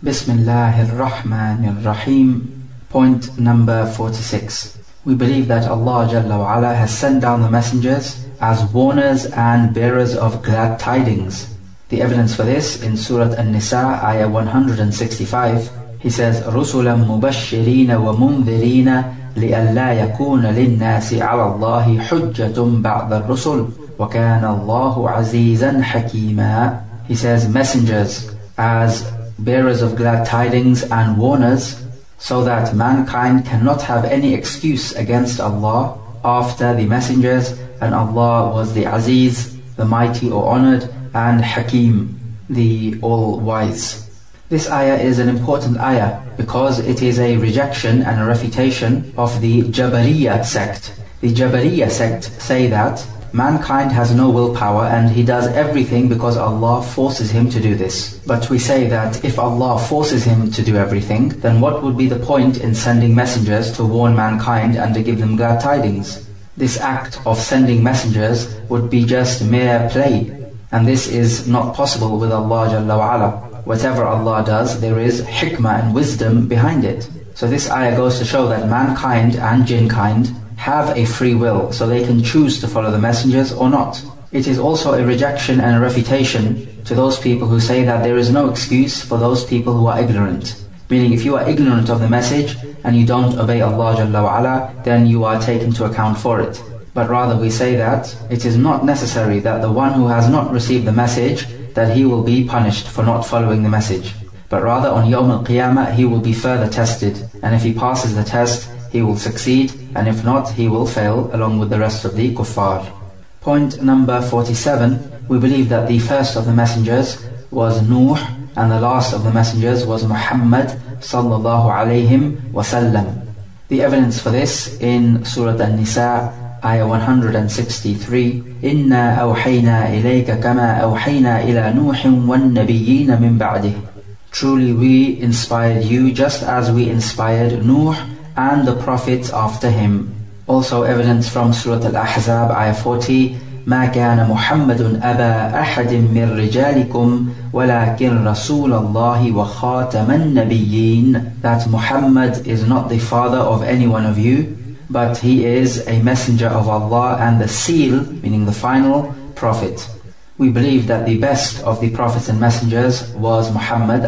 Bismillahir Rahmanir Rahim. Point number 46. We believe that Allah Jalla wa Ala has sent down the messengers as warners and bearers of glad tidings. The evidence for this in Surah An-Nisa, ayah 165, He says, رُسُلًا مُبَشِّرِينَ وَمُنذِرِينَ لِأَلَّا يَكُونَ لِلنَّاسِ عَلَى اللَّهِ حُجَّةٌ بَعْدَ الرُّسُلِ وَكَانَ اللَّهُ عَزِيزًا حَكِيمًا. He says, messengers as bearers of glad tidings and warners, so that mankind cannot have any excuse against Allah after the messengers, and Allah was the Aziz, the mighty or honored, and Hakim, the all-wise. This ayah is an important ayah because it is a rejection and a refutation of the Jabariya sect. The Jabariya sect say that mankind has no willpower and he does everything because Allah forces him to do this. But we say that if Allah forces him to do everything, then what would be the point in sending messengers to warn mankind and to give them glad tidings? This act of sending messengers would be just mere play, and this is not possible with Allah Jalla wa Ala. Whatever Allah does, there is hikmah and wisdom behind it. So this ayah goes to show that mankind and jinnkind have a free will, so they can choose to follow the messengers or not. It is also a rejection and a refutation to those people who say that there is no excuse for those people who are ignorant. Meaning, if you are ignorant of the message and you don't obey Allah Jalla wa Ala, then you are taken to account for it. But rather we say that it is not necessary that the one who has not received the message, that he will be punished for not following the message. But rather on Yawm al-Qiyamah he will be further tested, and if he passes the test, he will succeed, and if not, he will fail along with the rest of the kuffar. Point number 47. We believe that the first of the messengers was Nuh, and the last of the messengers was Muhammad sallallahu alayhi wasallam. The evidence for this in Surah An-Nisa, ayah 163, إِنَّا أَوْحَيْنَا إِلَيْكَ كَمَا أَوْحَيْنَا إِلَى نُوحٍ وَالنَّبِيِّينَ مِن بَعْدِهِ. Truly we inspired you just as we inspired Nuh and the prophets after him. Also evidence from Surah Al-Ahzab, ayah 40, ما كان محمد أبا أحد من رجالكم ولكن رسول الله وخاتم النبيين. That Muhammad is not the father of any one of you, but he is a messenger of Allah and the seal, meaning the final prophet. We believe that the best of the prophets and messengers was Muhammad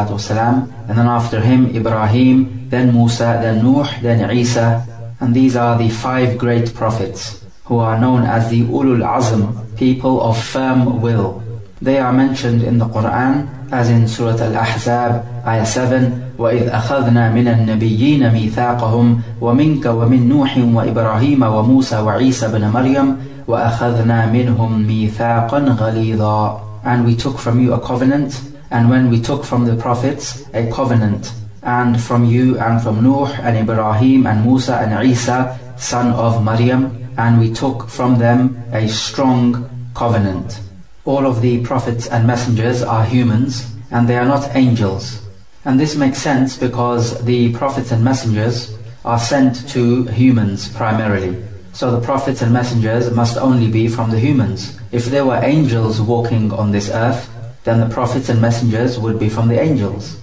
ﷺ, and then after him Ibrahim, then Musa, then Nuh, then Isa, and these are the 5 great prophets who are known as the Ulul Azm, people of firm will. They are mentioned in the Quran as in Surah Al-Ahzab, ayah 7, وَإِذْ أَخَذْنَا مِنَ النَّبِيِّينَ مِيثَاقَهُمْ وَمِنْكَ وَمِنْ نُوحٍ وَإِبْرَاهِيمَ وَمُوسَى وَعِيسَى بْنَ مَرْيَمَ وَأَخَذْنَا مِنْهُمْ مِيثَاقًا غَلِيظًا. And we took from you a covenant, and when we took from the prophets a covenant, and from you and from Nuh and Ibrahim and Musa and Isa, son of Maryam, and we took from them a strong covenant. All of the prophets and messengers are humans, and they are not angels. And this makes sense because the prophets and messengers are sent to humans primarily. So the prophets and messengers must only be from the humans. If there were angels walking on this earth, then the prophets and messengers would be from the angels.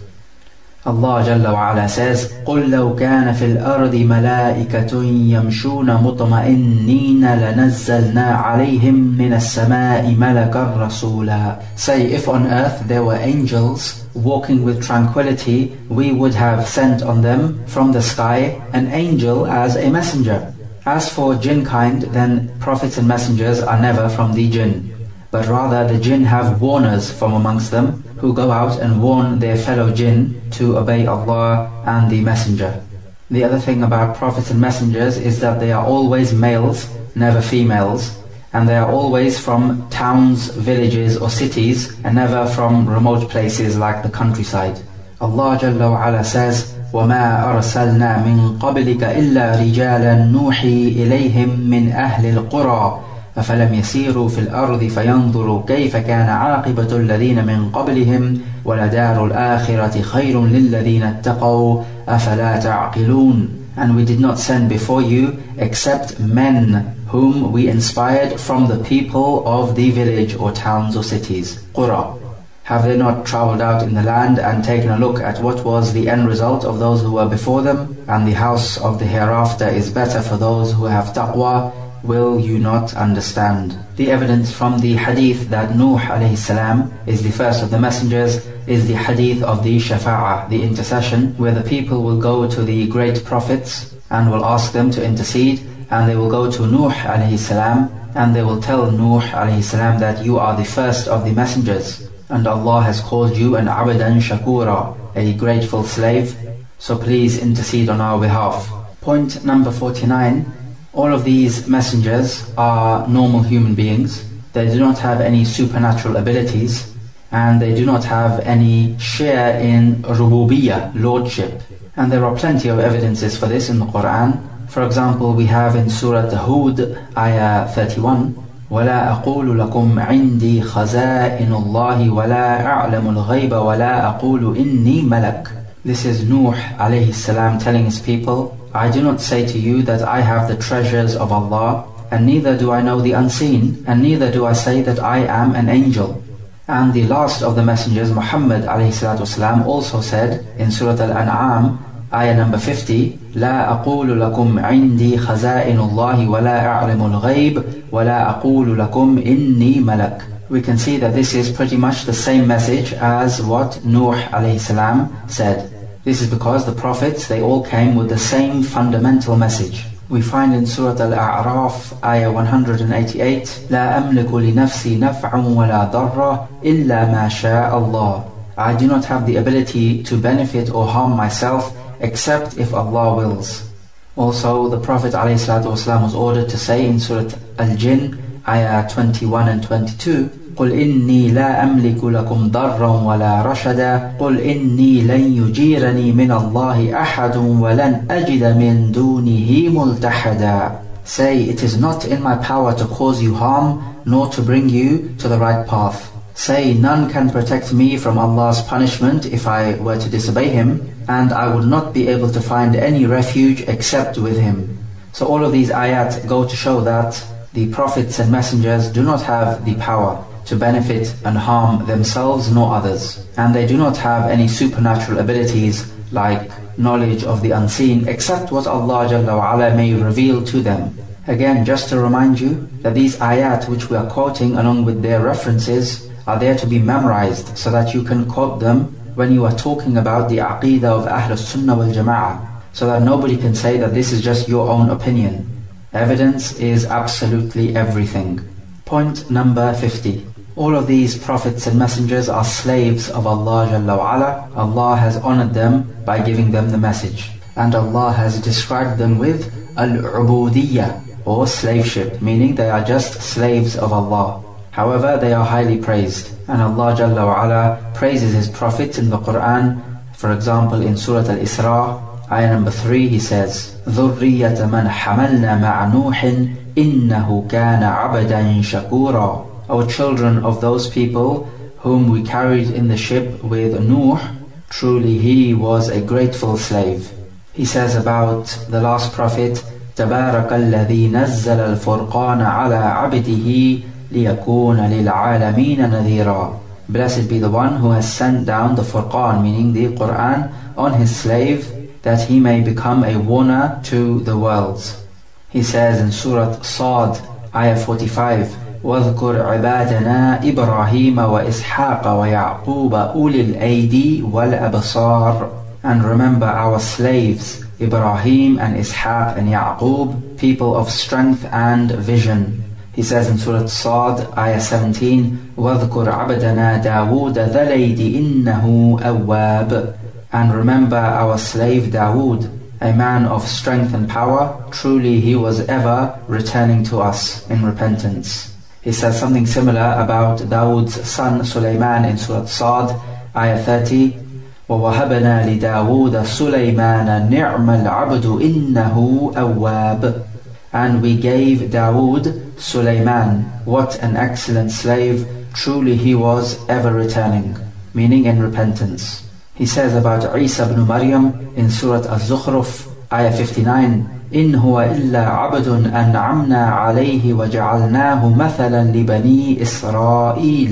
Allah Jalla wa Ala says, قُلْ لَوْ كَانَ فِي الْأَرْضِ مَلَائِكَةٌ يَمْشُونَ مُطْمَئِنِّينَ لَنَزَّلْنَا عَلَيْهِمْ مِنَ السَّمَاءِ مَلَكًا رَسُولًا. Say, if on earth there were angels walking with tranquility, we would have sent on them from the sky an angel as a messenger. As for jinnkind, then prophets and messengers are never from the jinn, but rather the jinn have warners from amongst them who go out and warn their fellow jinn to obey Allah and the messenger. The other thing about prophets and messengers is that they are always males, never females, and they are always from towns, villages or cities, and never from remote places like the countryside. Allah Jalla wa Ala says, وَمَا أَرْسَلْنَا مِن قَبْلِكَ إِلَّا رِجَالًا نُوحِي إِلَيْهِمْ مِنْ أَهْلِ الْقُرَى أَفَلَمْ يَسِيرُوا فِي الْأَرْضِ فَيَنْظُرُوا كَيْفَ كَانَ عَاقِبَةُ الَّذِينَ مِنْ قَبْلِهِمْ وَلَدَارُ الْآخِرَةِ خَيْرٌ لِلَّذِينَ اتَّقَوْا أَفَلَا تَعْقِلُونَ. And we did not send before you except men whom we inspired from the people of the village or towns or cities, Qura. Have they not travelled out in the land and taken a look at what was the end result of those who were before them? And the house of the hereafter is better for those who have taqwa. Will you not understand? The evidence from the hadith that Nuh alayhi salam is the first of the messengers is the hadith of the shafa'ah, the intercession, where the people will go to the great prophets and will ask them to intercede, and they will go to Nuh alayhi salam and they will tell Nuh alayhi salam that you are the first of the messengers, and Allah has called you an abdan shakura, a grateful slave, so please intercede on our behalf. Point number 49. All of these messengers are normal human beings. They do not have any supernatural abilities, and they do not have any share in rububiyyah, lordship. And there are plenty of evidences for this in the Quran. For example, we have in Surah Hud, ayah 31, وَلَا أَقُولُ لَكُمْ عِنْدِي خَزَائِنُ اللَّهِ وَلَا أَعْلَمُ الْغَيْبَ وَلَا أَقُولُ إِنِّي مَلَكٌ. This is Nuh alayhi salam telling his people, I do not say to you that I have the treasures of Allah, and neither do I know the unseen, and neither do I say that I am an angel. And the last of the messengers, Muhammad alayhi salatu wasalam, also said in Surah Al-An'am, ayah number 50, لا أقول لكم عندي خزائن الله ولا أعلم الغيب ولا أقول لكم إني ملك. We can see that this is pretty much the same message as what Nuh alayhi salam said. This is because the prophets, they all came with the same fundamental message. We find in Surah Al-A'raf, ayah 188, لا أملك لنفسي نفعا ولا ضرا إلا ما شاء الله. I do not have the ability to benefit or harm myself except if Allah wills. Also, the Prophet ﷺ was ordered to say in Surah Al-Jinn, ayah 21 and 22, قُلْ إِنِّي لَا أَمْلِكُ لَكُمْ ضَرًّا وَلَا رَشَدًا قُلْ إِنِّي لَنْ يُجِيرَنِي مِنَ اللَّهِ أَحَدٌ وَلَنْ أَجِدَ مِنْ دُونِهِ مُلْتَحَدًا. Say, it is not in my power to cause you harm, nor to bring you to the right path. Say, none can protect me from Allah's punishment if I were to disobey Him, and I would not be able to find any refuge except with Him. So all of these ayat go to show that the prophets and messengers do not have the power to benefit and harm themselves nor others. And they do not have any supernatural abilities like knowledge of the unseen, except what Allah Jalla wa Ala may reveal to them. Again, just to remind you that these ayat which we are quoting along with their references are there to be memorized so that you can quote them when you are talking about the aqeedah of Ahlul Sunnah wal Jama'ah, so that nobody can say that this is just your own opinion. Evidence is absolutely everything. Point number 50. All of these prophets and messengers are slaves of Allah Jalla wa Ala. Allah has honored them by giving them the message. And Allah has described them with al-ubudiyyah, or slaveship, meaning they are just slaves of Allah. However, they are highly praised. And Allah Jalla wa Ala praises His prophets in the Quran. For example, in Surah Al-Isra, ayah number 3, He says, ذُرِّيَّةَ مَنْ حَمَلْنَا مَعَ نُوحٍ إِنَّهُ كَانَ عَبْدًا شَكُورًا. O children of those people whom we carried in the ship with Nuh, truly he was a grateful slave. He says about the last prophet, تَبَارَكَ الَّذِي نَزَّلَ الْفُرْقَانَ عَلَى عَبْدِهِ لِيَكُونَ لِلْعَالَمِينَ نَذِيرًا. Blessed be the one who has sent down the Furqan, meaning the Quran, on his slave, that he may become a warner to the worlds. He says in Surah Sad, ayah 45, وَاذْكُرْ عِبَادَنَا إِبْرَاهِيمَ وَإِسْحَاقَ وَيَعْقُوبَ أُولِي الْأَيْدِي وَالْأَبْصَارِ. And remember our slaves, Ibrahim and Ishaq and Ya'qub, people of strength and vision. He says in Surah Sad, ayah 17, وَاذْكُرْ عَبْدَنَا دَاوُودَ ذَا الْأَيْدِ إِنَّهُ أَوَّابٌ. And remember our slave Dawood, a man of strength and power, truly he was ever returning to us in repentance. He says something similar about Dawood's son Sulaiman in Surah Sad, ayah 30, وَوَهَبْنَا لِدَاوُودَ سُلَيْمَانَ نِعْمَ الْعَبْدُ إِنَّهُ أَوَّابٌ. And we gave Dawood Sulaiman, what an excellent slave, truly he was ever returning, meaning in repentance. He says about Isa ibn Maryam in Surah Az-Zukhruf, ayah 59, إِنْ هُوَ إِلَّا عَبْدٌ أَنْعَمْنَا عَلَيْهِ وَجَعَلْنَاهُ مَثَلًا لِبَنِي إِسْرَائِيلِ.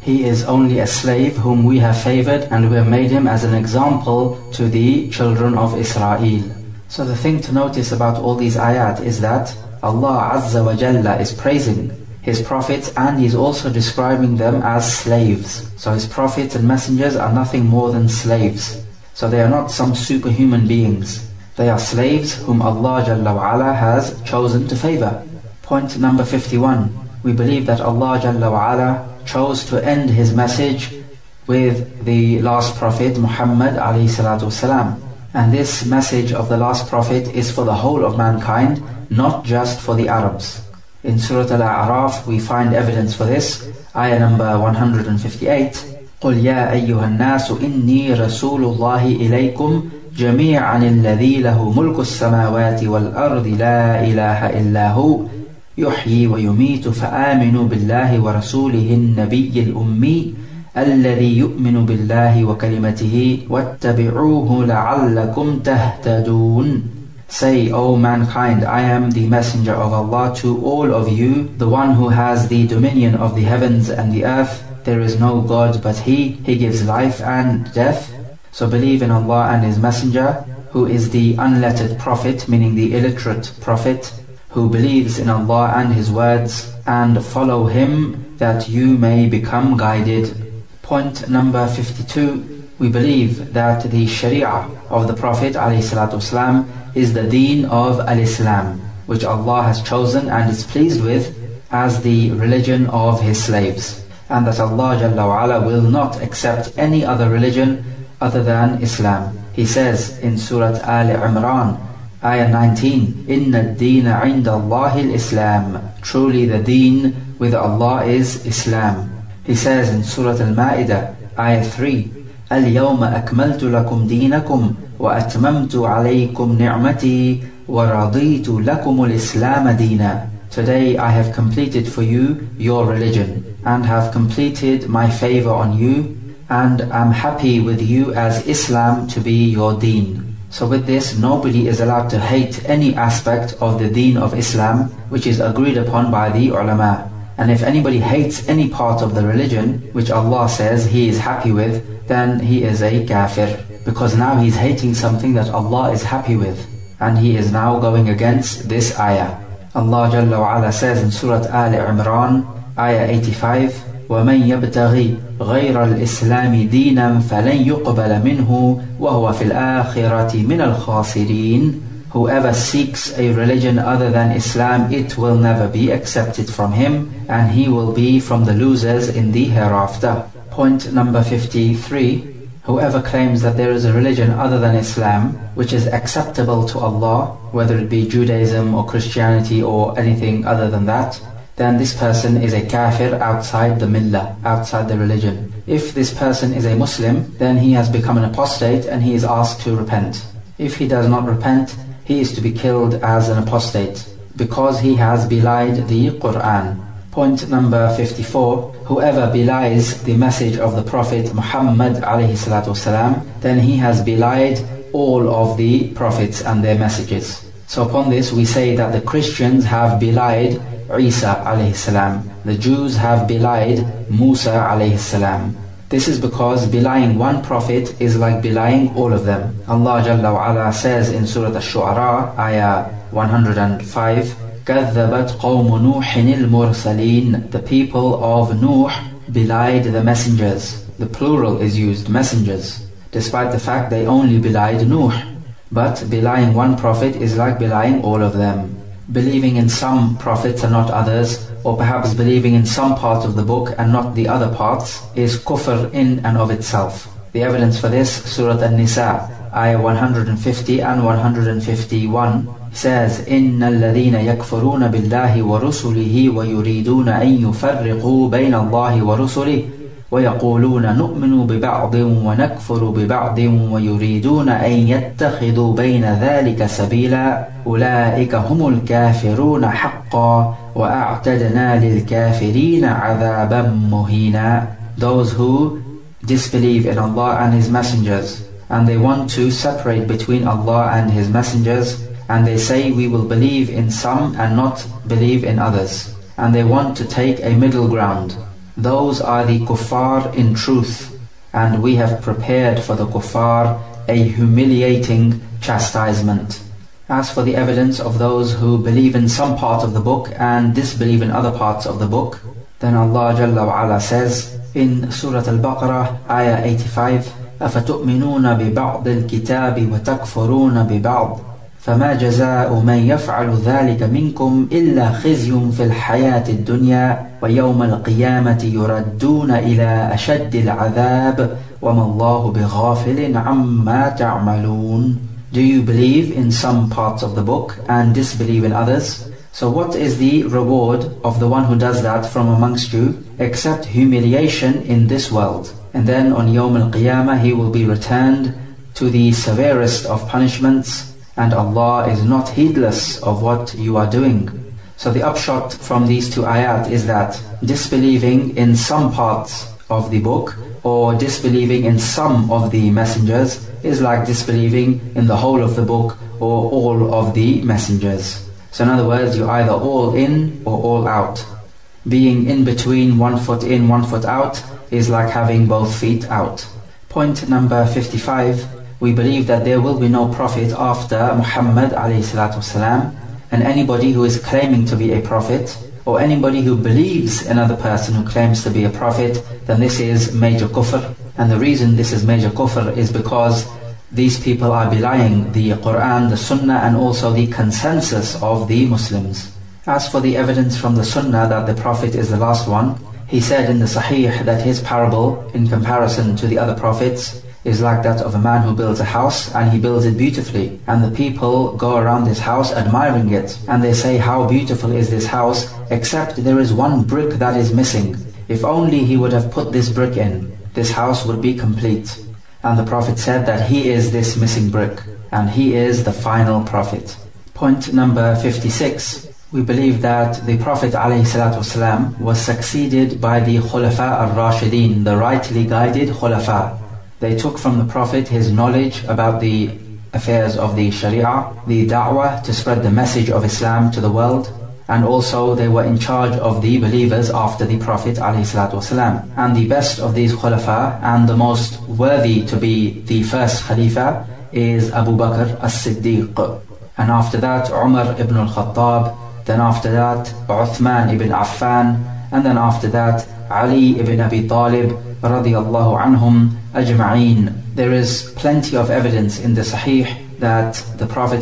He is only a slave whom we have favored, and we have made him as an example to the children of Israel. So the thing to notice about all these ayat is that Allah Azza wa Jalla is praising His prophets, and He's also describing them as slaves. So His prophets and messengers are nothing more than slaves. So they are not some superhuman beings. They are slaves whom Allah Jalla wa Ala has chosen to favor. Point number 51. We believe that Allah Jalla wa Ala chose to end His message with the last prophet Muhammad alayhi salatu wasalam. And this message of the last prophet is for the whole of mankind, not just for the Arabs. In Surah Al-A'raf we find evidence for this. Ayah number 158. قُلْ يَا أَيُّهَا النَّاسُ إِنِّي رَسُولُ اللَّهِ إِلَيْكُمْ جَمِيعًا الَّذِي لَهُ مُلْكُ السَّمَاوَاتِ وَالْأَرْضِ لَا إِلَهَ إِلَّا هُوَ يحيي ويميت فآمنوا بالله ورسوله النبي الأمي الذي يؤمن بالله وكلمته واتبعوه لعلكم تهتدون. Say, O mankind, I am the messenger of Allah to all of you, the one who has the dominion of the heavens and the earth. There is no God but He gives life and death. So believe in Allah and His messenger, who is the unlettered prophet, meaning the illiterate prophet, who believes in Allah and His words, and follow Him that you may become guided. Point number 52. We believe that the Sharia of the Prophet ﷺ is the deen of Al-Islam, which Allah has chosen and is pleased with as the religion of His slaves, and that Allah Jalla wa Ala will not accept any other religion other than Islam. He says in Surah Al-Imran, Ayah 19, Inna ad-deena 'inda Allahi al-Islam. Truly the deen with Allah is Islam. He says in Surah Al-Ma'idah, Ayah 3, اليوم أكملت لكم دينكم وأتممت عليكم نعمتي ورضيت لكم الإسلام دينا. Today I have completed for you your religion, and have completed my favor on you, and am happy with you as Islam to be your deen. So with this, nobody is allowed to hate any aspect of the deen of Islam, which is agreed upon by the ulama. And if anybody hates any part of the religion, which Allah says He is happy with, then he is a kafir, because now he's hating something that Allah is happy with, and he is now going against this ayah. Allah Jalla wa Ala says in Surah Al-Imran, Ayah 85, وَمَنْ يَبْتَغِي غَيْرَ الْإِسْلَامِ دِينًا فَلَنْ يُقْبَلَ مِنْهُ وَهُوَ فِي الْآخِرَةِ مِنَ الْخَاسِرِينَ. Whoever seeks a religion other than Islam, it will never be accepted from him, and he will be from the losers in the hereafter. Point number 53. Whoever claims that there is a religion other than Islam which is acceptable to Allah, whether it be Judaism or Christianity or anything other than that, then this person is a kafir outside the millah, outside the religion. If this person is a Muslim, then he has become an apostate and he is asked to repent. If he does not repent, he is to be killed as an apostate, because he has belied the Qur'an. Point number 54. Whoever belies the message of the Prophet Muhammad ﷺ, then he has belied all of the prophets and their messages. So upon this we say that the Christians have belied Isa ﷺ, the Jews have belied Musa ﷺ. This is because belying one prophet is like belying all of them. Allah Jalla wa Ala says in Surah Ash-Shu'ara, Ayah 105, كَذَّبَتْ قَوْمُ نُوحٍ الْمُرْسَلِينَ. The people of Nuh belied the messengers. The plural is used, messengers, despite the fact they only belied Nuh. But belying one prophet is like belying all of them. Believing in some prophets and not others, or perhaps believing in some part of the book and not the other parts, is kufr in and of itself. The evidence for this, Surah An-Nisa, Ayah 150 and 151, says, إِنَّ الَّذِينَ يَكْفُرُونَ بِاللَّهِ وَرُسُلِهِ وَيُرِيدُونَ أَن يُفَرِّقُوا بَيْنَ اللَّهِ وَرُسُلِهِ وَيَقُولُونَ نُؤْمِنُ بِبَعْضٍ وَنَكْفُرُ بِبَعْضٍ وَيُرِيدُونَ أَن يَتَّخِذُوا بَيْنَ ذَلِكَ سَبِيلًا أُولَئِكَ هُمُ الْكَافِرُونَ حَقًّا وَأَعْتَدْنَا لِلْكَافِرِينَ عَذَابًا مُهِينًا. Those who disbelieve in Allah and His messengers, and they want to separate between Allah and His messengers, and they say we will believe in some and not believe in others, and they want to take a middle ground. those are the kuffar in truth, and we have prepared for the kuffar a humiliating chastisement. As for the evidence of those who believe in some part of the book and disbelieve in other parts of the book, then Allah Jalla wa Ala says in Surah Al-Baqarah, Ayah 85, أَفَتُؤْمِنُونَ بِبَعْضِ الْكِتَابِ وَتَكْفُرُونَ بِبَعْضِ فما جزاء من يفعل ذلك منكم إلا خزي في الحياة الدنيا ويوم القيامة يردون إلى أشد العذاب وما الله بغافل عما تعملون. Do you believe in some parts of the book and disbelieve in others? So what is the reward of the one who does that from amongst you except humiliation in this world? And then on Yawm al-Qiyamah he will be returned to the severest of punishments, and Allah is not heedless of what you are doing. So the upshot from these two ayat is that disbelieving in some parts of the book or disbelieving in some of the messengers is like disbelieving in the whole of the book or all of the messengers. So in other words, you're either all in or all out. Being in between, 1 foot in, 1 foot out, is like having both feet out. Point number 55. We believe that there will be no prophet after Muhammad ﷺ, and anybody who is claiming to be a prophet, or anybody who believes another person who claims to be a prophet, then this is major kufr. And the reason this is major kufr is because these people are belying the Quran, the Sunnah, and also the consensus of the Muslims. As for the evidence from the Sunnah that the prophet is the last one, he said in the Sahih that his parable, in comparison to the other prophets, is like that of a man who builds a house, and he builds it beautifully, and the people go around this house admiring it, and they say, how beautiful is this house, except there is one brick that is missing. If only he would have put this brick in, this house would be complete. And the Prophet said that he is this missing brick, and he is the final prophet. Point number 56. We believe that the Prophet ﷺ was succeeded by the Khulafa al-Rashideen, the rightly guided Khulafa. They took from the Prophet his knowledge about the affairs of the Sharia, the da'wah to spread the message of Islam to the world, and also they were in charge of the believers after the Prophet ﷺ. And the best of these Khulafa and the most worthy to be the first Khalifa is Abu Bakr as-Siddiq. And after that Umar ibn al-Khattab, then after that Uthman ibn Affan, and then after that Ali ibn Abi Talib radiyallahu anhum ajma'een. There is plenty of evidence in the Sahih that the Prophet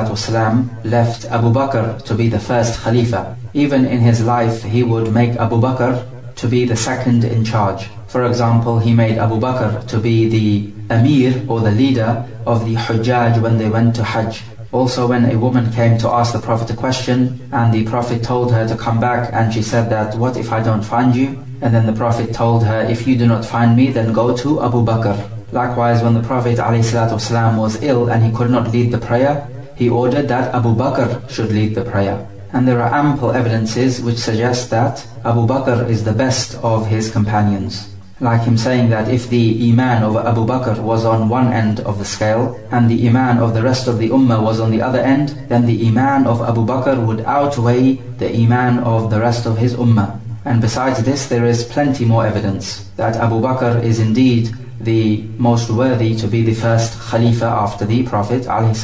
ﷺ left Abu Bakr to be the first Khalifa. Even in his life he would make Abu Bakr to be the second in charge. For example, he made Abu Bakr to be the Amir or the leader of the Hujjaj when they went to Hajj. Also, when a woman came to ask the Prophet a question and the Prophet told her to come back, and she said that, what if I don't find you? And then the Prophet told her, if you do not find me, then go to Abu Bakr. Likewise, when the Prophet ﷺ was ill and he could not lead the prayer, he ordered that Abu Bakr should lead the prayer. And there are ample evidences which suggest that Abu Bakr is the best of his companions. Like him saying that if the Iman of Abu Bakr was on one end of the scale and the Iman of the rest of the Ummah was on the other end, then the Iman of Abu Bakr would outweigh the Iman of the rest of his Ummah. And besides this, there is plenty more evidence that Abu Bakr is indeed the most worthy to be the first Khalifa after the Prophet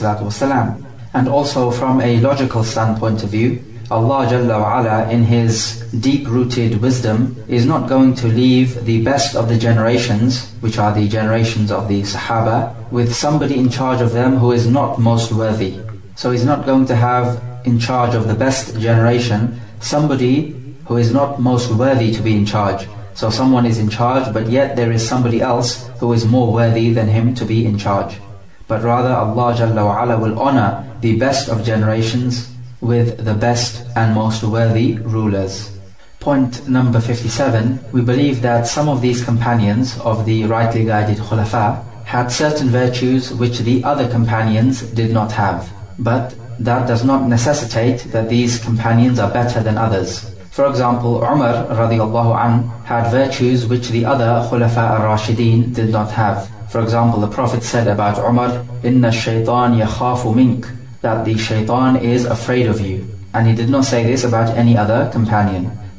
ﷺ. And also from a logical standpoint of view, Allah Jalla wa Ala in His deep-rooted wisdom is not going to leave the best of the generations, which are the generations of the Sahaba, with somebody in charge of them who is not most worthy. So He's not going to have in charge of the best generation somebody who is not most worthy to be in charge. So someone is in charge, but yet there is somebody else who is more worthy than him to be in charge. But rather Allah Jalla wa Ala will honor the best of generations with the best and most worthy rulers. Point number 57. We believe that some of these companions of the rightly guided Khulafa had certain virtues which the other companions did not have. But that does not necessitate that these companions are better than others. For example, Umar radiyallahu anh had virtues which the other Khulafa al-Rashideen did not have. For example, the Prophet said about Umar, "Inna shaytan yakhafu mink," that the shaitan is afraid of you. And he did not say this about any other companion.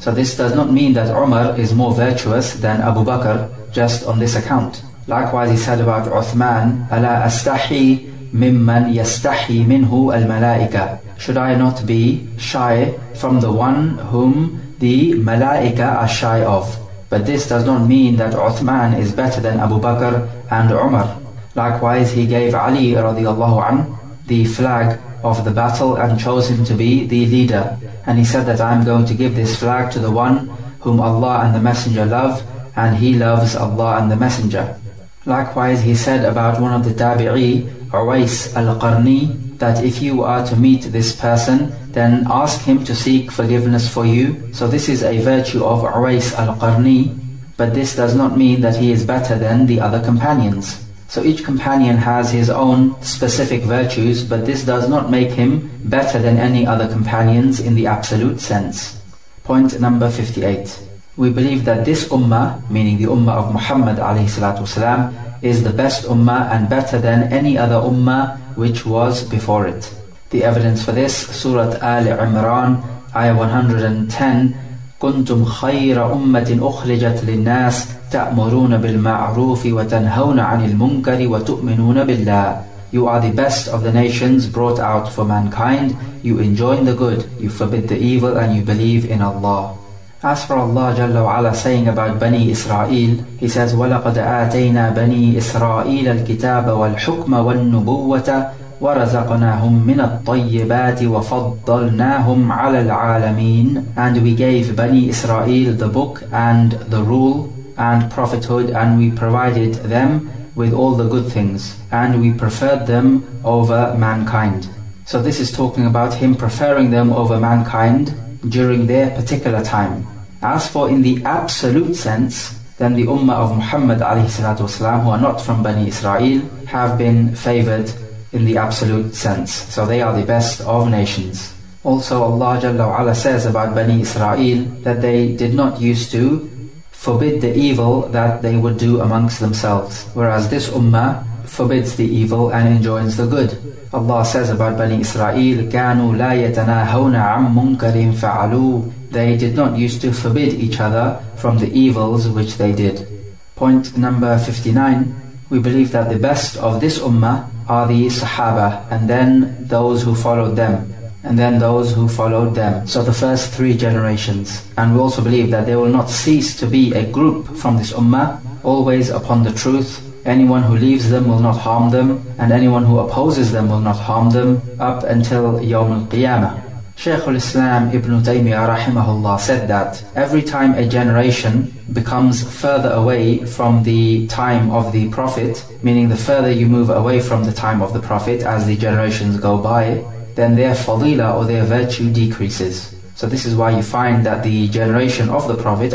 So this does not mean that Umar is more virtuous than Abu Bakr just on this account. Likewise he said about Uthman, أَلَا أَسْتَحِي مِمَّنْ يَسْتَحِي مِنْهُ الْمَلَائِكَةِ. Should I not be shy from the one whom the Malaika are shy of? But this does not mean that Uthman is better than Abu Bakr and Umar. Likewise he gave Ali radiallahu anh the flag of the battle and chose him to be the leader. And he said that I am going to give this flag to the one whom Allah and the Messenger love, and he loves Allah and the Messenger. Likewise he said about one of the Tabi'i, Uwais al-Qarni, that if you are to meet this person, then ask him to seek forgiveness for you. So this is a virtue of Uwais al-Qarni, but this does not mean that he is better than the other companions. So each companion has his own specific virtues, but this does not make him better than any other companions in the absolute sense. Point number 58. We believe that this ummah, meaning the ummah of Muhammad ﷺ, is the best ummah and better than any other ummah which was before it. The evidence for this, Surah Al-Imran, Ayah 110, كنتم خير أمة أخرجت للناس تأمرون بالمعروف وتنهون عن المنكر وتؤمنون بالله. You are the best of the nations brought out for mankind. You enjoin the good, you forbid the evil, and you believe in Allah. As for Allah Jalla wa Ala saying about Bani Israel, He says, وَلَقَدْ آتَيْنَا بَنِي إِسْرَائِيلَ الْكِتَابَ وَالْحُكْمَ وَالنُّبُوَّةَ وَرَزَقْنَاهُمْ مِنَ الطَّيِّبَاتِ وَفَضَّلْنَاهُمْ عَلَى الْعَالَمِينَ. And we gave Bani Israel the book and the rule and prophethood, and we provided them with all the good things, and we preferred them over mankind. So this is talking about Him preferring them over mankind during their particular time. As for in the absolute sense, then the ummah of Muhammad ﷺ, who are not from Bani Israel, have been favored in the absolute sense. So they are the best of nations. Also Allah Jalla wa Ala says about Bani Israel that they did not used to forbid the evil that they would do amongst themselves, whereas this ummah forbids the evil and enjoins the good. Allah says about Bani Israel, كَانُوا لَا يَتَنَاهَوْنَ عَمْ مُنْكَرٍ فَعَلُوا. They did not used to forbid each other from the evils which they did. Point number 59. We believe that the best of this ummah are the Sahaba, and then those who followed them, and then those who followed them. So the first 3 generations. And we also believe that there will not cease to be a group from this ummah, always upon the truth. Anyone who leaves them will not harm them, and anyone who opposes them will not harm them, up until Yawm al-Qiyamah. Shaykh al-Islam Ibn Taymiyyah rahimahullah said that every time a generation becomes further away from the time of the Prophet, meaning the further you move away from the time of the Prophet as the generations go by, then their fadila or their virtue decreases. So this is why you find that the generation of the Prophet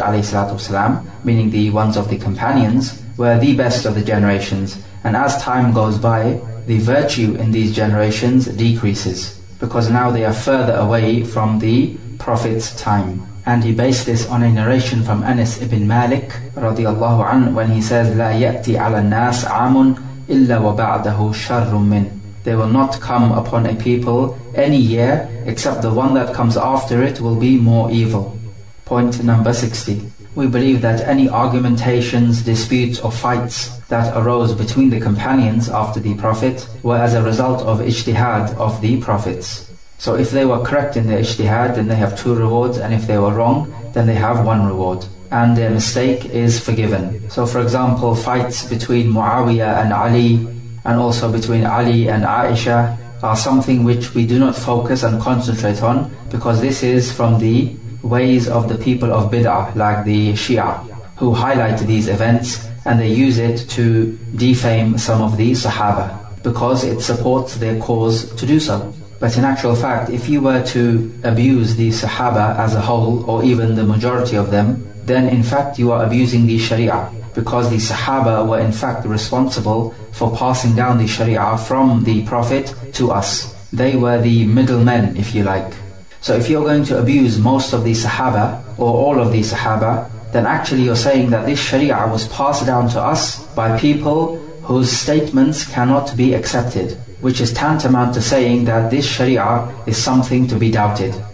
ﷺ, meaning the ones of the companions, were the best of the generations. And as time goes by, the virtue in these generations decreases, because now they are further away from the Prophet's time. And he based this on a narration from Anas ibn Malik radiallahu anhu, when he says, لا يأتي على الناس عام إلا وبعده شر منه. There will not come upon a people any year except the one that comes after it will be more evil. Point number 60. We believe that any argumentations, disputes or fights that arose between the companions after the Prophet were as a result of ijtihad of the Prophets. So if they were correct in their ijtihad, then they have 2 rewards, and if they were wrong, then they have 1 reward. And their mistake is forgiven. So for example, fights between Muawiyah and Ali, and also between Ali and Aisha, are something which we do not focus and concentrate on, because this is from the ways of the people of bid'ah, like the Shia, who highlight these events and they use it to defame some of the Sahaba, because it supports their cause to do so. But in actual fact, if you were to abuse the Sahaba as a whole, or even the majority of them, then in fact you are abusing the Sharia, because the Sahaba were in fact responsible for passing down the Sharia from the Prophet to us. They were the middlemen, if you like. So if you're going to abuse most of the Sahaba, or all of the Sahaba, then actually you're saying that this Sharia was passed down to us by people whose statements cannot be accepted, which is tantamount to saying that this Sharia is something to be doubted.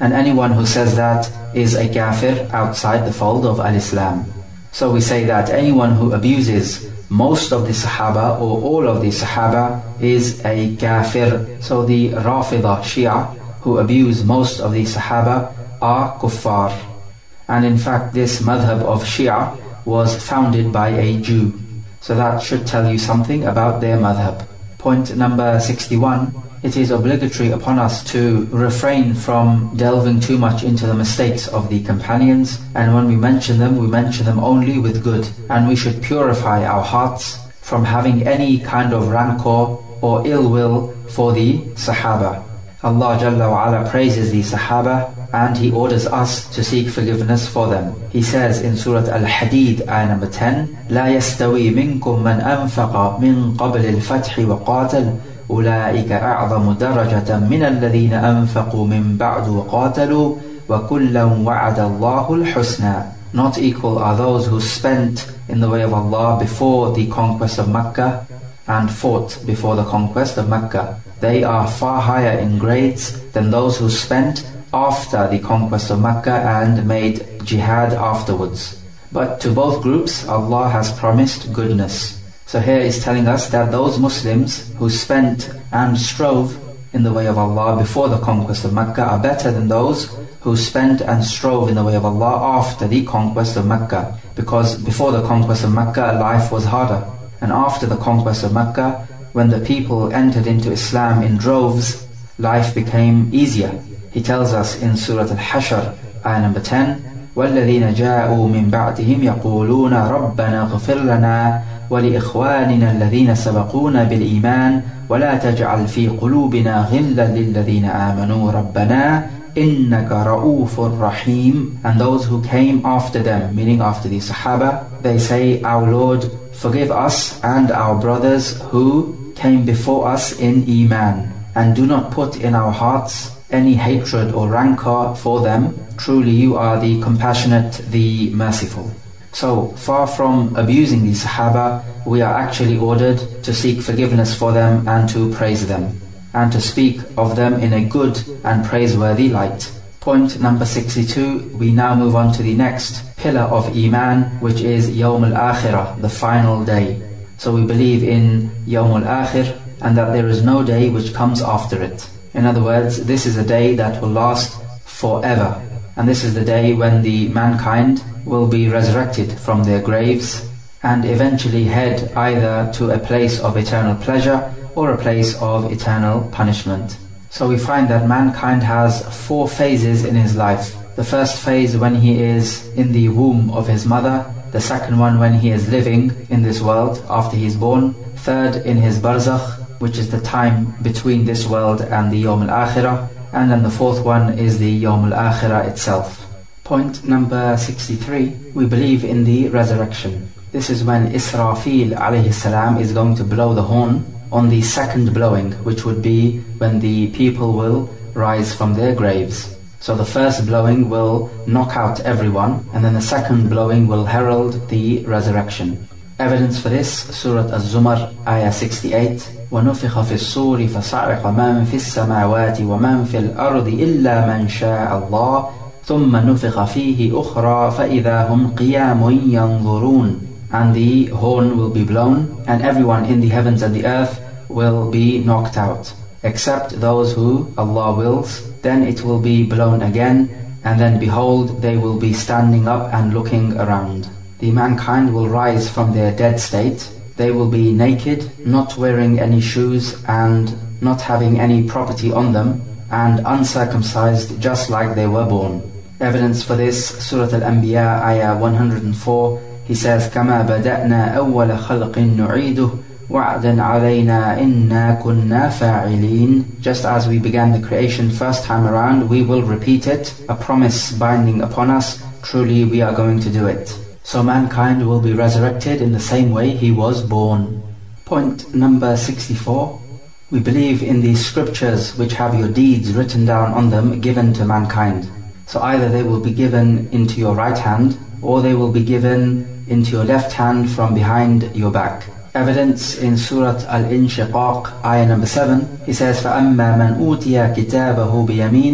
and anyone who says that is a kafir outside the fold of al-Islam. So we say that anyone who abuses most of the Sahaba or all of the Sahaba is a kafir. So the Rafida Shia who abuse most of the Sahaba are kuffar. And in fact this madhab of Shia was founded by a Jew. So that should tell you something about their madhab. Point number 61. It is obligatory upon us to refrain from delving too much into the mistakes of the companions, and when we mention them only with good, and we should purify our hearts from having any kind of rancor or ill will for the Sahaba. Allah Jalla wa Ala praises the Sahaba and He orders us to seek forgiveness for them. He says in Surah Al-Hadid, ayah number 10, لا يستوي منكم من أنفق من قبل الفتح وقاتل أولئك أعظم درجة من الذين أنفقوا من بعد وقاتلوا وكلا وعد الله الحسنى. Not equal are those who spent in the way of Allah before the conquest of Mecca and fought before the conquest of Mecca. They are far higher in grades than those who spent after the conquest of Mecca and made jihad afterwards. But to both groups Allah has promised goodness. So here is telling us that those Muslims who spent and strove in the way of Allah before the conquest of Mecca are better than those who spent and strove in the way of Allah after the conquest of Mecca. Because before the conquest of Mecca life was harder, and after the conquest of Mecca, when the people entered into Islam in droves, life became easier. He tells us in Surah Al-Hashr, ayah number 10, وَالَّذِينَ جَاءُوا مِن بَعْدِهِمْ يَقُولُونَ رَبَّنَا اغْفِرْ لَنَا وَلِإِخْوَانِنَا الَّذِينَ سَبَقُونَا بِالْإِيمَانِ وَلَا تَجْعَلْ فِي قُلُوبِنَا غِلًّا لِلَّذِينَ آمَنُوا رَبَّنَا إِنَّكَ رَءُوفٌ رَحِيمٌ. And those who came after them, meaning after the Sahaba, they say, Our Lord, forgive us and our brothers who came before us in Iman, and do not put in our hearts any hatred or rancor for them. Truly you are the compassionate, the merciful. So far from abusing the Sahaba, we are actually ordered to seek forgiveness for them and to praise them, and to speak of them in a good and praiseworthy light. Point number 62, we now move on to the next pillar of Iman, which is Yawm al-Akhirah, the final day. So we believe in Yawm al-Akhir and that there is no day which comes after it. In other words, this is a day that will last forever. And this is the day when the mankind will be resurrected from their graves and eventually head either to a place of eternal pleasure or a place of eternal punishment. So we find that mankind has 4 phases in his life. The first phase when he is in the womb of his mother. The second one when he is living in this world after he is born. Third in his barzakh, which is the time between this world and the Yawm al-Akhirah. And then the fourth one is the Yawm al-Akhirah itself. Point number 63, we believe in the resurrection. This is when Israfil alayhi salam is going to blow the horn on the second blowing, which would be when the people will rise from their graves. So the first blowing will knock out everyone, and then the second blowing will herald the resurrection. Evidence for this, Surah Az-Zumar, ayah 68, وَنُفِخَ فِي الصُّورِ فَصَعِقَ مَنْ فِي السَّمَاوَاتِ وَمَنْ فِي الْأَرْضِ إِلَّا مَنْ شَاءَ اللَّهُ ثُمَّ نُفِخَ فِيهِ أُخْرَى فَإِذَا هُمْ قِيَامٌ يَنْظُرُونَ. And the horn will be blown, and everyone in the heavens and the earth will be knocked out, except those who Allah wills. Then it will be blown again, and then behold, they will be standing up and looking around. The mankind will rise from their dead state. They will be naked, not wearing any shoes and not having any property on them, and uncircumcised just like they were born. Evidence for this, Surah Al-Anbiya, ayah 104, he says, كَمَا بَدَأْنَا أَوَّلَ خَلْقٍ نُعِيدُهُ وَعْدًا عَلَيْنَا إِنَّا كُنَّا فَاعِلِينَ. Just as we began the creation first time around, we will repeat it, a promise binding upon us, truly we are going to do it. So mankind will be resurrected in the same way he was born. Point number 64. We believe in the scriptures which have your deeds written down on them given to mankind. So either they will be given into your right hand, or they will be given into your left hand from behind your back. Evidence in Surah Al-Inshiqaq, ayah number 7. He says, فَأَمَّا مَنْ أُوتِيَ كِتَابَهُ بِيَمِينِهِ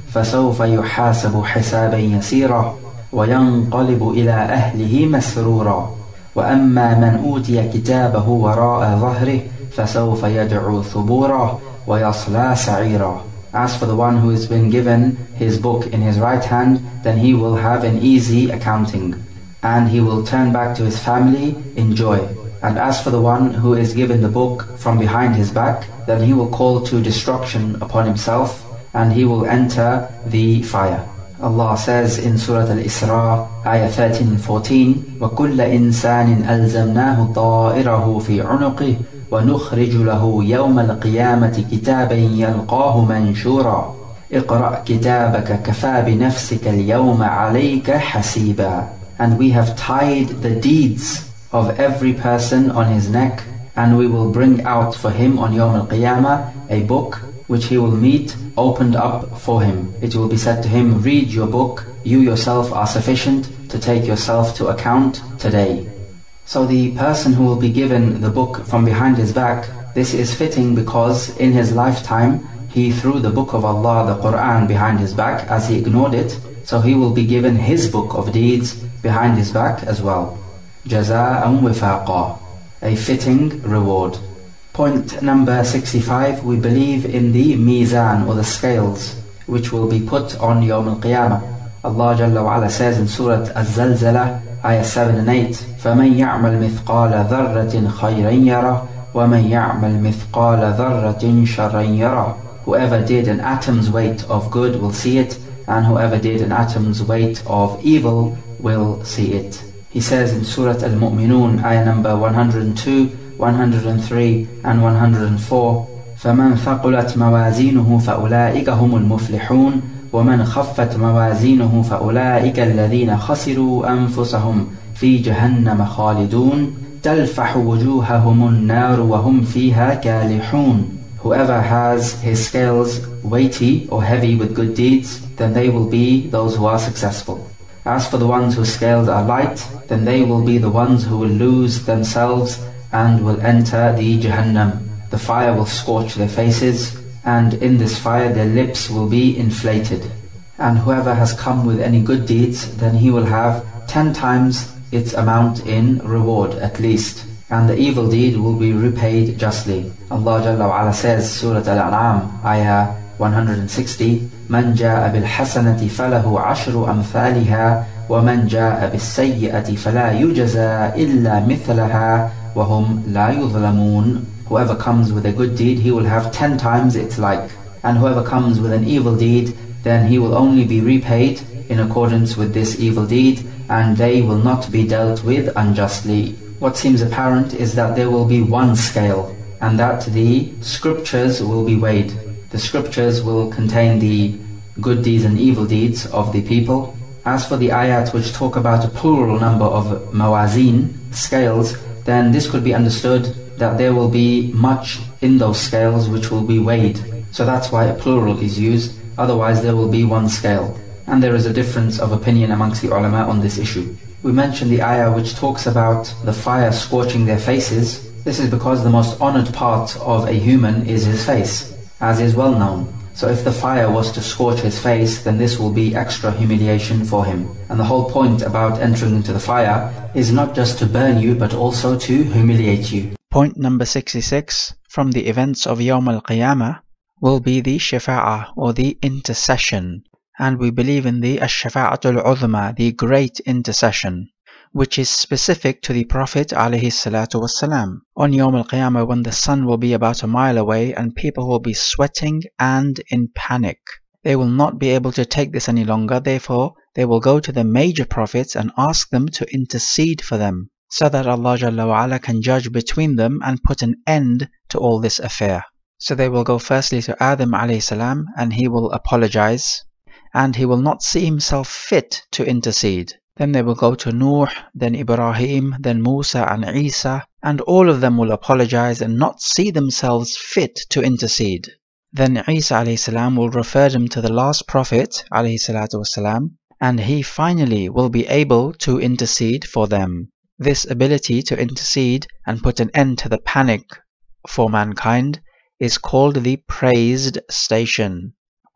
فسوف يحاسب حسابا يسيرا وينقلب إلى أهله مسرورا وأما من أوتي كتابه وراء ظهره فسوف يدعو ثبورا ويصلى سعيرا. As for the one who has been given his book in his right hand, then he will have an easy accounting, and he will turn back to his family in joy. And as for the one who is given the book from behind his back, then he will call to destruction upon himself, and he will enter the fire. Allah says in Surah Al-Isra, ayah 13 and 14, وَكُلَّ إِنسَانٍ أَلْزَمْنَاهُ طَائِرَهُ فِي عُنُقِهِ وَنُخْرِجُ لَهُ يَوْمَ الْقِيَامَةِ كِتَابًا يَلْقَاهُ مَنْشُورًا اقْرَأْ كِتَابَكَ كَفَى بِنَفْسِكَ الْيَوْمَ عَلَيْكَ حَسِيبًا. And we have tied the deeds of every person on his neck, and we will bring out for him on Yawm al-Qiyamah a book which he will meet opened up for him. It will be said to him, read your book, you yourself are sufficient to take yourself to account today. So the person who will be given the book from behind his back, this is fitting because in his lifetime he threw the book of Allah, the Quran, behind his back as he ignored it. So he will be given his book of deeds behind his back as well. Jaza'an wifaqa, a fitting reward. Point number 65, we believe in the mizan or the scales which will be put on Yawm al-Qiyamah. Allah Jalla wa Ala says in Surah Az-Zalzalah, ayah 7 and 8, فَمَنْ يَعْمَلْ مِثْقَالَ ذَرَّةٍ خَيْرًا يَرَهُ وَمَنْ يَعْمَلْ مِثْقَالَ ذَرَّةٍ شَرًّا يَرَهُ. Whoever did an atom's weight of good will see it, and whoever did an atom's weight of evil will see it. He says in Surah Al-Mu'minun, ayah number 102, 103 and 104, فَمَنْ ثَقُلَتْ مَوَازِينُهُ فَأُولَٰئِكَ هُمُ الْمُفْلِحُونَ وَمَنْ خَفَّتْ مَوَازِينُهُ فَأُولَٰئِكَ الَّذِينَ خَسِرُوا أَنفُسَهُمْ فِي جَهَنَّمَ خَالِدُونَ تَلْفَحُ وُجُوهَهُمُ النَّارُ وَهُمْ فِيهَا كَالِحُونَ. Whoever has his scales weighty or heavy with good deeds, then they will be those who are successful. As for the ones whose scales are light, then they will be the ones who will lose themselves and will enter the Jahannam. The fire will scorch their faces, and in this fire their lips will be inflated. And whoever has come with any good deeds, then he will have 10 times its amount in reward at least, and the evil deed will be repaid justly. Allah Jalla wa Ala says, Surah Al-An'am, ayah 160, مَنْ جَاءَ بِالْحَسَنَةِ فَلَهُ عَشْرُ أَمْثَالِهَا وَمَنْ جَاءَ بِالسَّيِّئَةِ فَلَا يُجَزَى إِلَّا مِثْلَهَا وَهُمْ لَا يُظْلَمُونَ. Whoever comes with a good deed, he will have 10 times its like. And whoever comes with an evil deed, then he will only be repaid in accordance with this evil deed, and they will not be dealt with unjustly. What seems apparent is that there will be one scale, and that the scriptures will be weighed. The scriptures will contain the good deeds and evil deeds of the people. As for the ayat which talk about a plural number of mawazin, scales, then this could be understood that there will be much in those scales which will be weighed. So that's why a plural is used, otherwise there will be one scale. And there is a difference of opinion amongst the ulama on this issue. We mentioned the ayah which talks about the fire scorching their faces. This is because the most honored part of a human is his face, as is well known. So if the fire was to scorch his face, then this will be extra humiliation for him. And the whole point about entering into the fire is not just to burn you, but also to humiliate you. Point number 66 from the events of Yawm al-Qiyamah will be the Shafa'ah, or the intercession. And we believe in the Ash-Shafa'atul Uzma, the great intercession, which is specific to the Prophet ﷺ. On Yawm al-Qiyamah, when the sun will be about a mile away and people will be sweating and in panic. They will not be able to take this any longer, therefore they will go to the major prophets and ask them to intercede for them, so that Allah Jalla wa Ala can judge between them and put an end to all this affair. So they will go firstly to Adam alayhi and he will apologize, and he will not see himself fit to intercede. Then they will go to Nuh, then Ibrahim, then Musa and Isa, and all of them will apologize and not see themselves fit to intercede. Then Isa alayhi will refer them to the last prophet alayhi, and he finally will be able to intercede for them. This ability to intercede and put an end to the panic for mankind is called the praised station,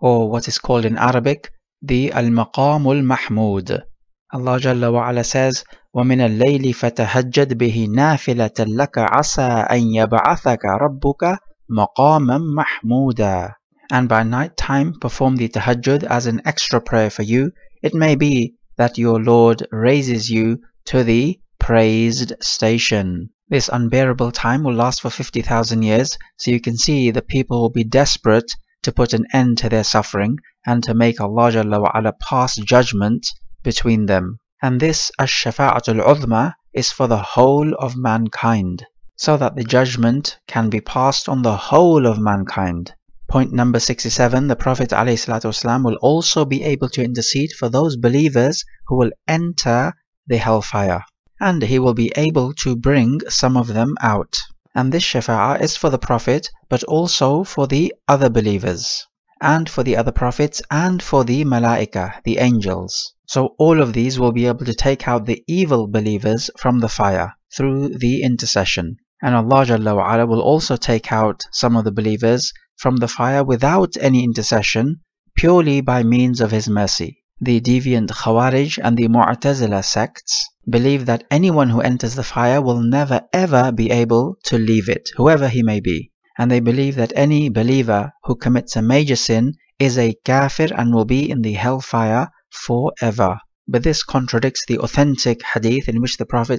or what is called in Arabic the Al-Maqamul Mahmud. Allah Jalla wa Ala says, وَمِنَ اللَّيْلِ فَتَهَجَّدْ بِهِ نَافِلَةً لَكَ عَسَىٰ أَن يَبْعَثَكَ رَبُّكَ مَقَامًا مَحْمُودًا. And by night time perform the tahajjud as an extra prayer for you. It may be that your Lord raises you to the praised station. This unbearable time will last for 50,000 years, so you can see the people will be desperate to put an end to their suffering and to make Allah Jalla wa Ala pass judgment between them. And this Ash-Shafa'atul Udhma is for the whole of mankind, so that the judgment can be passed on the whole of mankind. Point number 67, the Prophet ﷺ will also be able to intercede for those believers who will enter the hellfire, and he will be able to bring some of them out. And this shafa'ah is for the Prophet, but also for the other believers, and for the other prophets, and for the malaika, the angels. So all of these will be able to take out the evil believers from the fire through the intercession. And Allah Jalla wa Ala will also take out some of the believers from the fire without any intercession, purely by means of His mercy. The deviant Khawarij and the Mu'tazila sects believe that anyone who enters the fire will never ever be able to leave it, whoever he may be. And they believe that any believer who commits a major sin is a kafir and will be in the hellfire forever. But this contradicts the authentic hadith in which the Prophet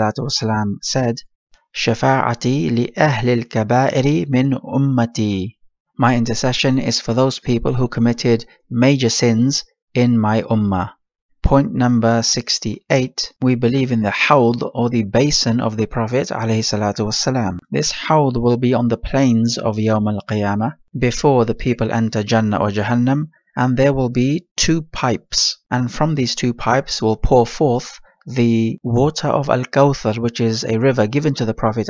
ﷺ said, Shafa'ati li ahli al-kaba'iri min ummati. My intercession is for those people who committed major sins in my ummah. Point number 68. We believe in the hawd, or the basin of the Prophet ﷺ. This hawd will be on the plains of Yawm al-Qiyamah before the people enter Jannah or Jahannam, and there will be two pipes, and from these two pipes will pour forth the water of Al-Kawthar, which is a river given to the Prophet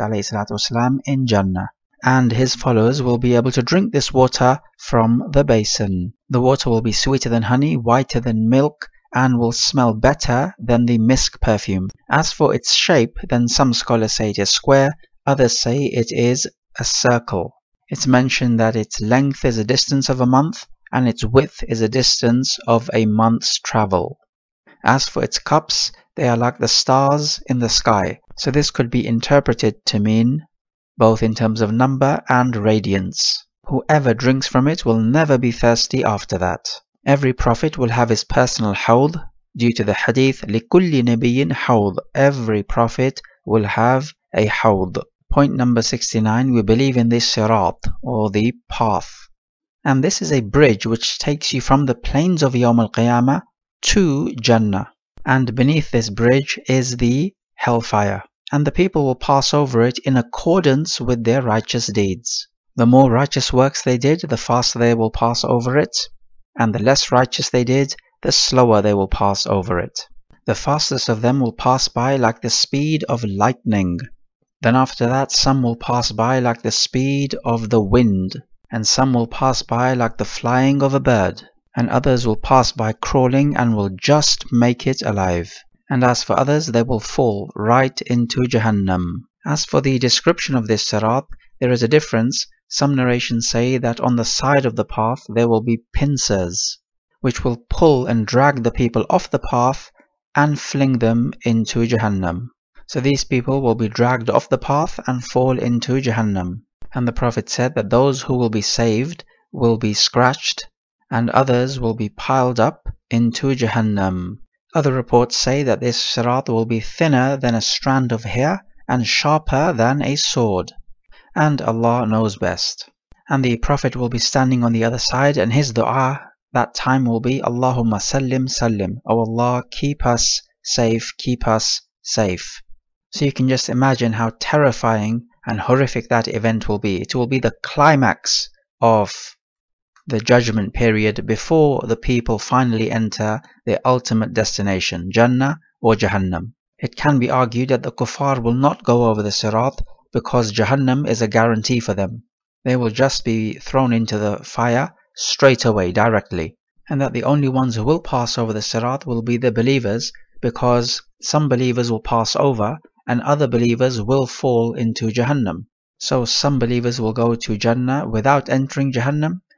ﷺ in Jannah. And his followers will be able to drink this water from the basin. The water will be sweeter than honey, whiter than milk, and will smell better than the misk perfume. As for its shape, then some scholars say it is square, others say it is a circle. It's mentioned that its length is a distance of a month, and its width is a distance of a month's travel. As for its cups, they are like the stars in the sky. So this could be interpreted to mean both in terms of number and radiance. Whoever drinks from it will never be thirsty after that. Every prophet will have his personal hawd, due to the hadith, لِكُلِّ نَبِيٍّ hawd. Every prophet will have a hawd. Point number 69, we believe in the sirat, or the path. And this is a bridge which takes you from the plains of Yawm al-Qiyamah to Jannah. And beneath this bridge is the hellfire. And the people will pass over it in accordance with their righteous deeds. The more righteous works they did, the faster they will pass over it. And the less righteous they did, the slower they will pass over it. The fastest of them will pass by like the speed of lightning. Then after that, some will pass by like the speed of the wind. And some will pass by like the flying of a bird. And others will pass by crawling and will just make it alive. And as for others, they will fall right into Jahannam. As for the description of this sirat, there is a difference. Some narrations say that on the side of the path there will be pincers, which will pull and drag the people off the path and fling them into Jahannam. So these people will be dragged off the path and fall into Jahannam. And the Prophet said that those who will be saved will be scratched, and others will be piled up into Jahannam. Other reports say that this sirat will be thinner than a strand of hair and sharper than a sword. And Allah knows best. And the Prophet will be standing on the other side, and his dua that time will be Allahumma sallim sallim. Oh Allah, keep us safe, keep us safe. So you can just imagine how terrifying and horrific that event will be. It will be the climax of the judgment period before the people finally enter their ultimate destination, Jannah or Jahannam. It can be argued that the kuffar will not go over the sirat because Jahannam is a guarantee for them. They will just be thrown into the fire straight away, directly. And that the only ones who will pass over the sirat will be the believers, because some believers will pass over and other believers will fall into Jahannam. So some believers will go to Jannah without entering Jahannam,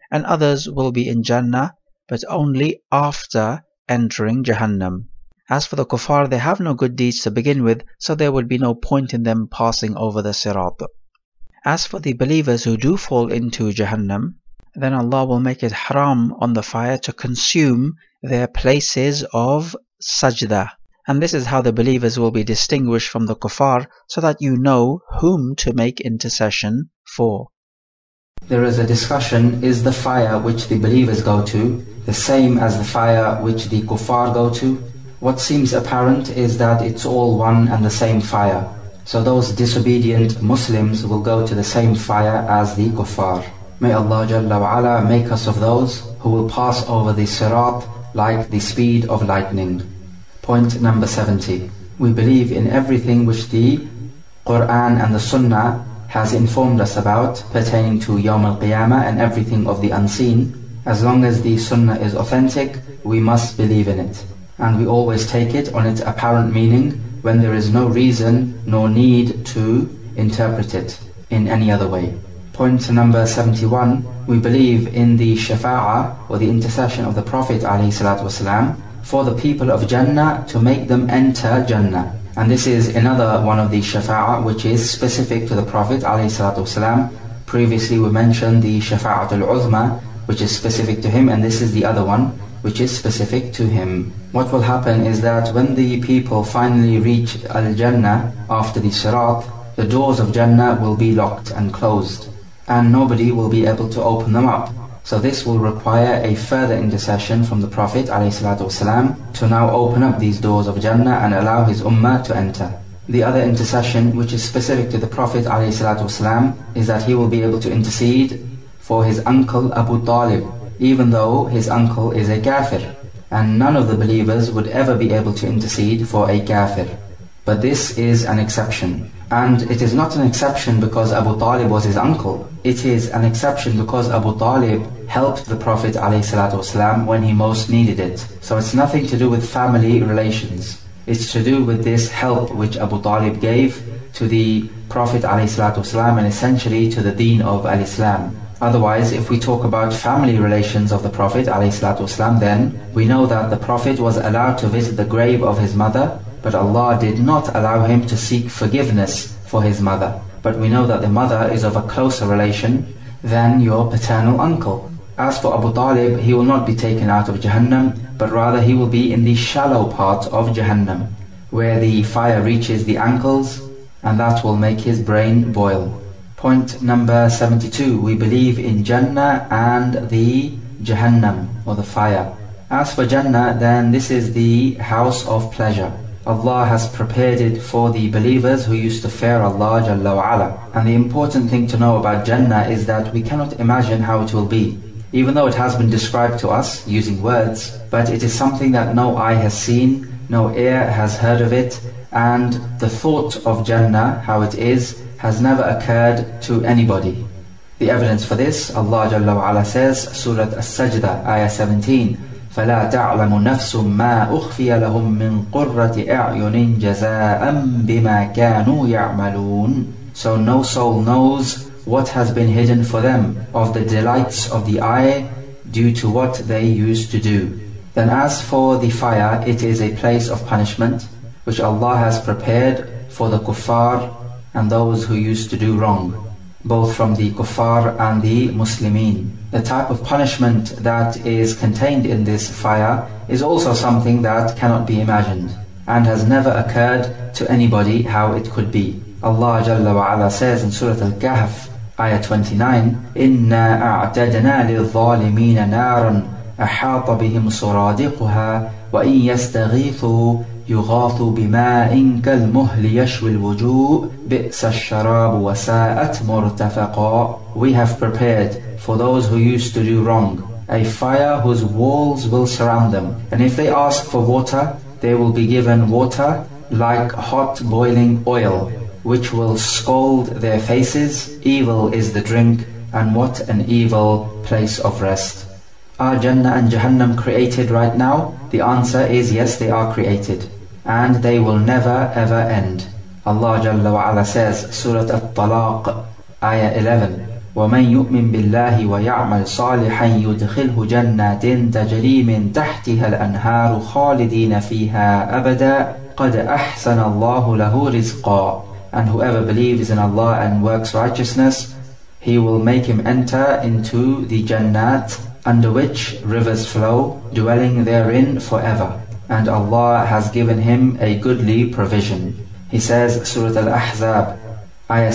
and others will be in Jannah, but only after entering Jahannam. As for the kuffar, they have no good deeds to begin with, so there would be no point in them passing over the sirat. As for the believers who do fall into Jahannam, then Allah will make it haram on the fire to consume their places of sajda. And this is how the believers will be distinguished from the kuffar, so that you know whom to make intercession for. There is a discussion, is the fire which the believers go to the same as the fire which the kuffar go to? What seems apparent is that it's all one and the same fire. So those disobedient Muslims will go to the same fire as the kuffar. May Allah Jalla wa Ala make us of those who will pass over the sirat like the speed of lightning. Point number 70. We believe in everything which the Quran and the Sunnah has informed us about pertaining to Yawm al-Qiyamah and everything of the unseen. As long as the Sunnah is authentic, we must believe in it. And we always take it on its apparent meaning when there is no reason nor need to interpret it in any other way. Point number 71. We believe in the shafa'ah or the intercession of the Prophet ﷺ for the people of Jannah to make them enter Jannah. And this is another one of the shafa'ah which is specific to the Prophet ﷺ. Previously we mentioned the shafa'atul uzma, which is specific to him, and this is the other one which is specific to him. What will happen is that when the people finally reach Al-Jannah after the Sirat, the doors of Jannah will be locked and closed, and nobody will be able to open them up. So this will require a further intercession from the Prophet ﷺ to now open up these doors of Jannah and allow his ummah to enter. The other intercession which is specific to the Prophet ﷺ is that he will be able to intercede for his uncle Abu Talib, even though his uncle is a kafir, and none of the believers would ever be able to intercede for a kafir. But this is an exception. And it is not an exception because Abu Talib was his uncle. It is an exception because Abu Talib helped the Prophet ﷺ when he most needed it. So it's nothing to do with family relations. It's to do with this help which Abu Talib gave to the Prophet ﷺ and essentially to the deen of Al-Islam. Otherwise, if we talk about family relations of the Prophet ﷺ, then we know that the Prophet was allowed to visit the grave of his mother, but Allah did not allow him to seek forgiveness for his mother. But we know that the mother is of a closer relation than your paternal uncle. As for Abu Talib, he will not be taken out of Jahannam, but rather he will be in the shallow part of Jahannam, where the fire reaches the ankles, and that will make his brain boil. Point number 72. We believe in Jannah and the Jahannam, or the fire. As for Jannah, then this is the house of pleasure. Allah has prepared it for the believers who used to fear Allah Jalla wa Ala. And the important thing to know about Jannah is that we cannot imagine how it will be. Even though it has been described to us using words, but it is something that no eye has seen, no ear has heard of it, and the thought of Jannah, how it is, has never occurred to anybody. The evidence for this, Allah Jalla wa Ala says, Surah As-Sajdah, Ayah 17, فَلَا تَعْلَمُ نَفْسٌ مَا أُخْفِيَ لَهُم مِّن قُرَّةِ أَعْيُنٍ جَزَاءً بِمَا كَانُوا يَعْمَلُونَ. So no soul knows what has been hidden for them of the delights of the eye due to what they used to do. Then as for the fire, it is a place of punishment which Allah has prepared for the kuffar and those who used to do wrong, both from the kuffar and the Muslimin. The type of punishment that is contained in this fire is also something that cannot be imagined and has never occurred to anybody how it could be. Allah Jalla wa Ala says in Surah Al-Kahf, Ayah 29, إِنَّا أَعْتَدْنَا لِلظَّالِمِينَ نَارًا أَحَاطَ بِهِمْ سُرَادِقُهَا وَإِنْ يَسْتَغِيثُوا يُغَاثُوا بِمَاءٍ كَالْمُهْلِ يَشْوِي الْوُجُوهِ بِئْسَ الشَّرَابُ وَسَاءَتْ مُرْتَفَقًا. We have prepared for those who used to do wrong a fire whose walls will surround them, and if they ask for water, they will be given water like hot boiling oil, which will scald their faces. Evil is the drink, and what an evil place of rest. Are Jannah and Jahannam created right now? The answer is yes, they are created, and they will never ever end. Allah Jalla wa Ala says, Surah At-Talaq, Ayah 11, ومن يؤمن بالله ويعمل صالحا يدخله جنات تجري من تحتها الأنهار خالدين فيها أبدا قد أحسن الله له رزقا. And whoever believes in Allah and works righteousness, He will make him enter into the Jannat, under which rivers flow, dwelling therein forever. And Allah has given him a goodly provision. He says, Surah Al-Ahzab, Ayah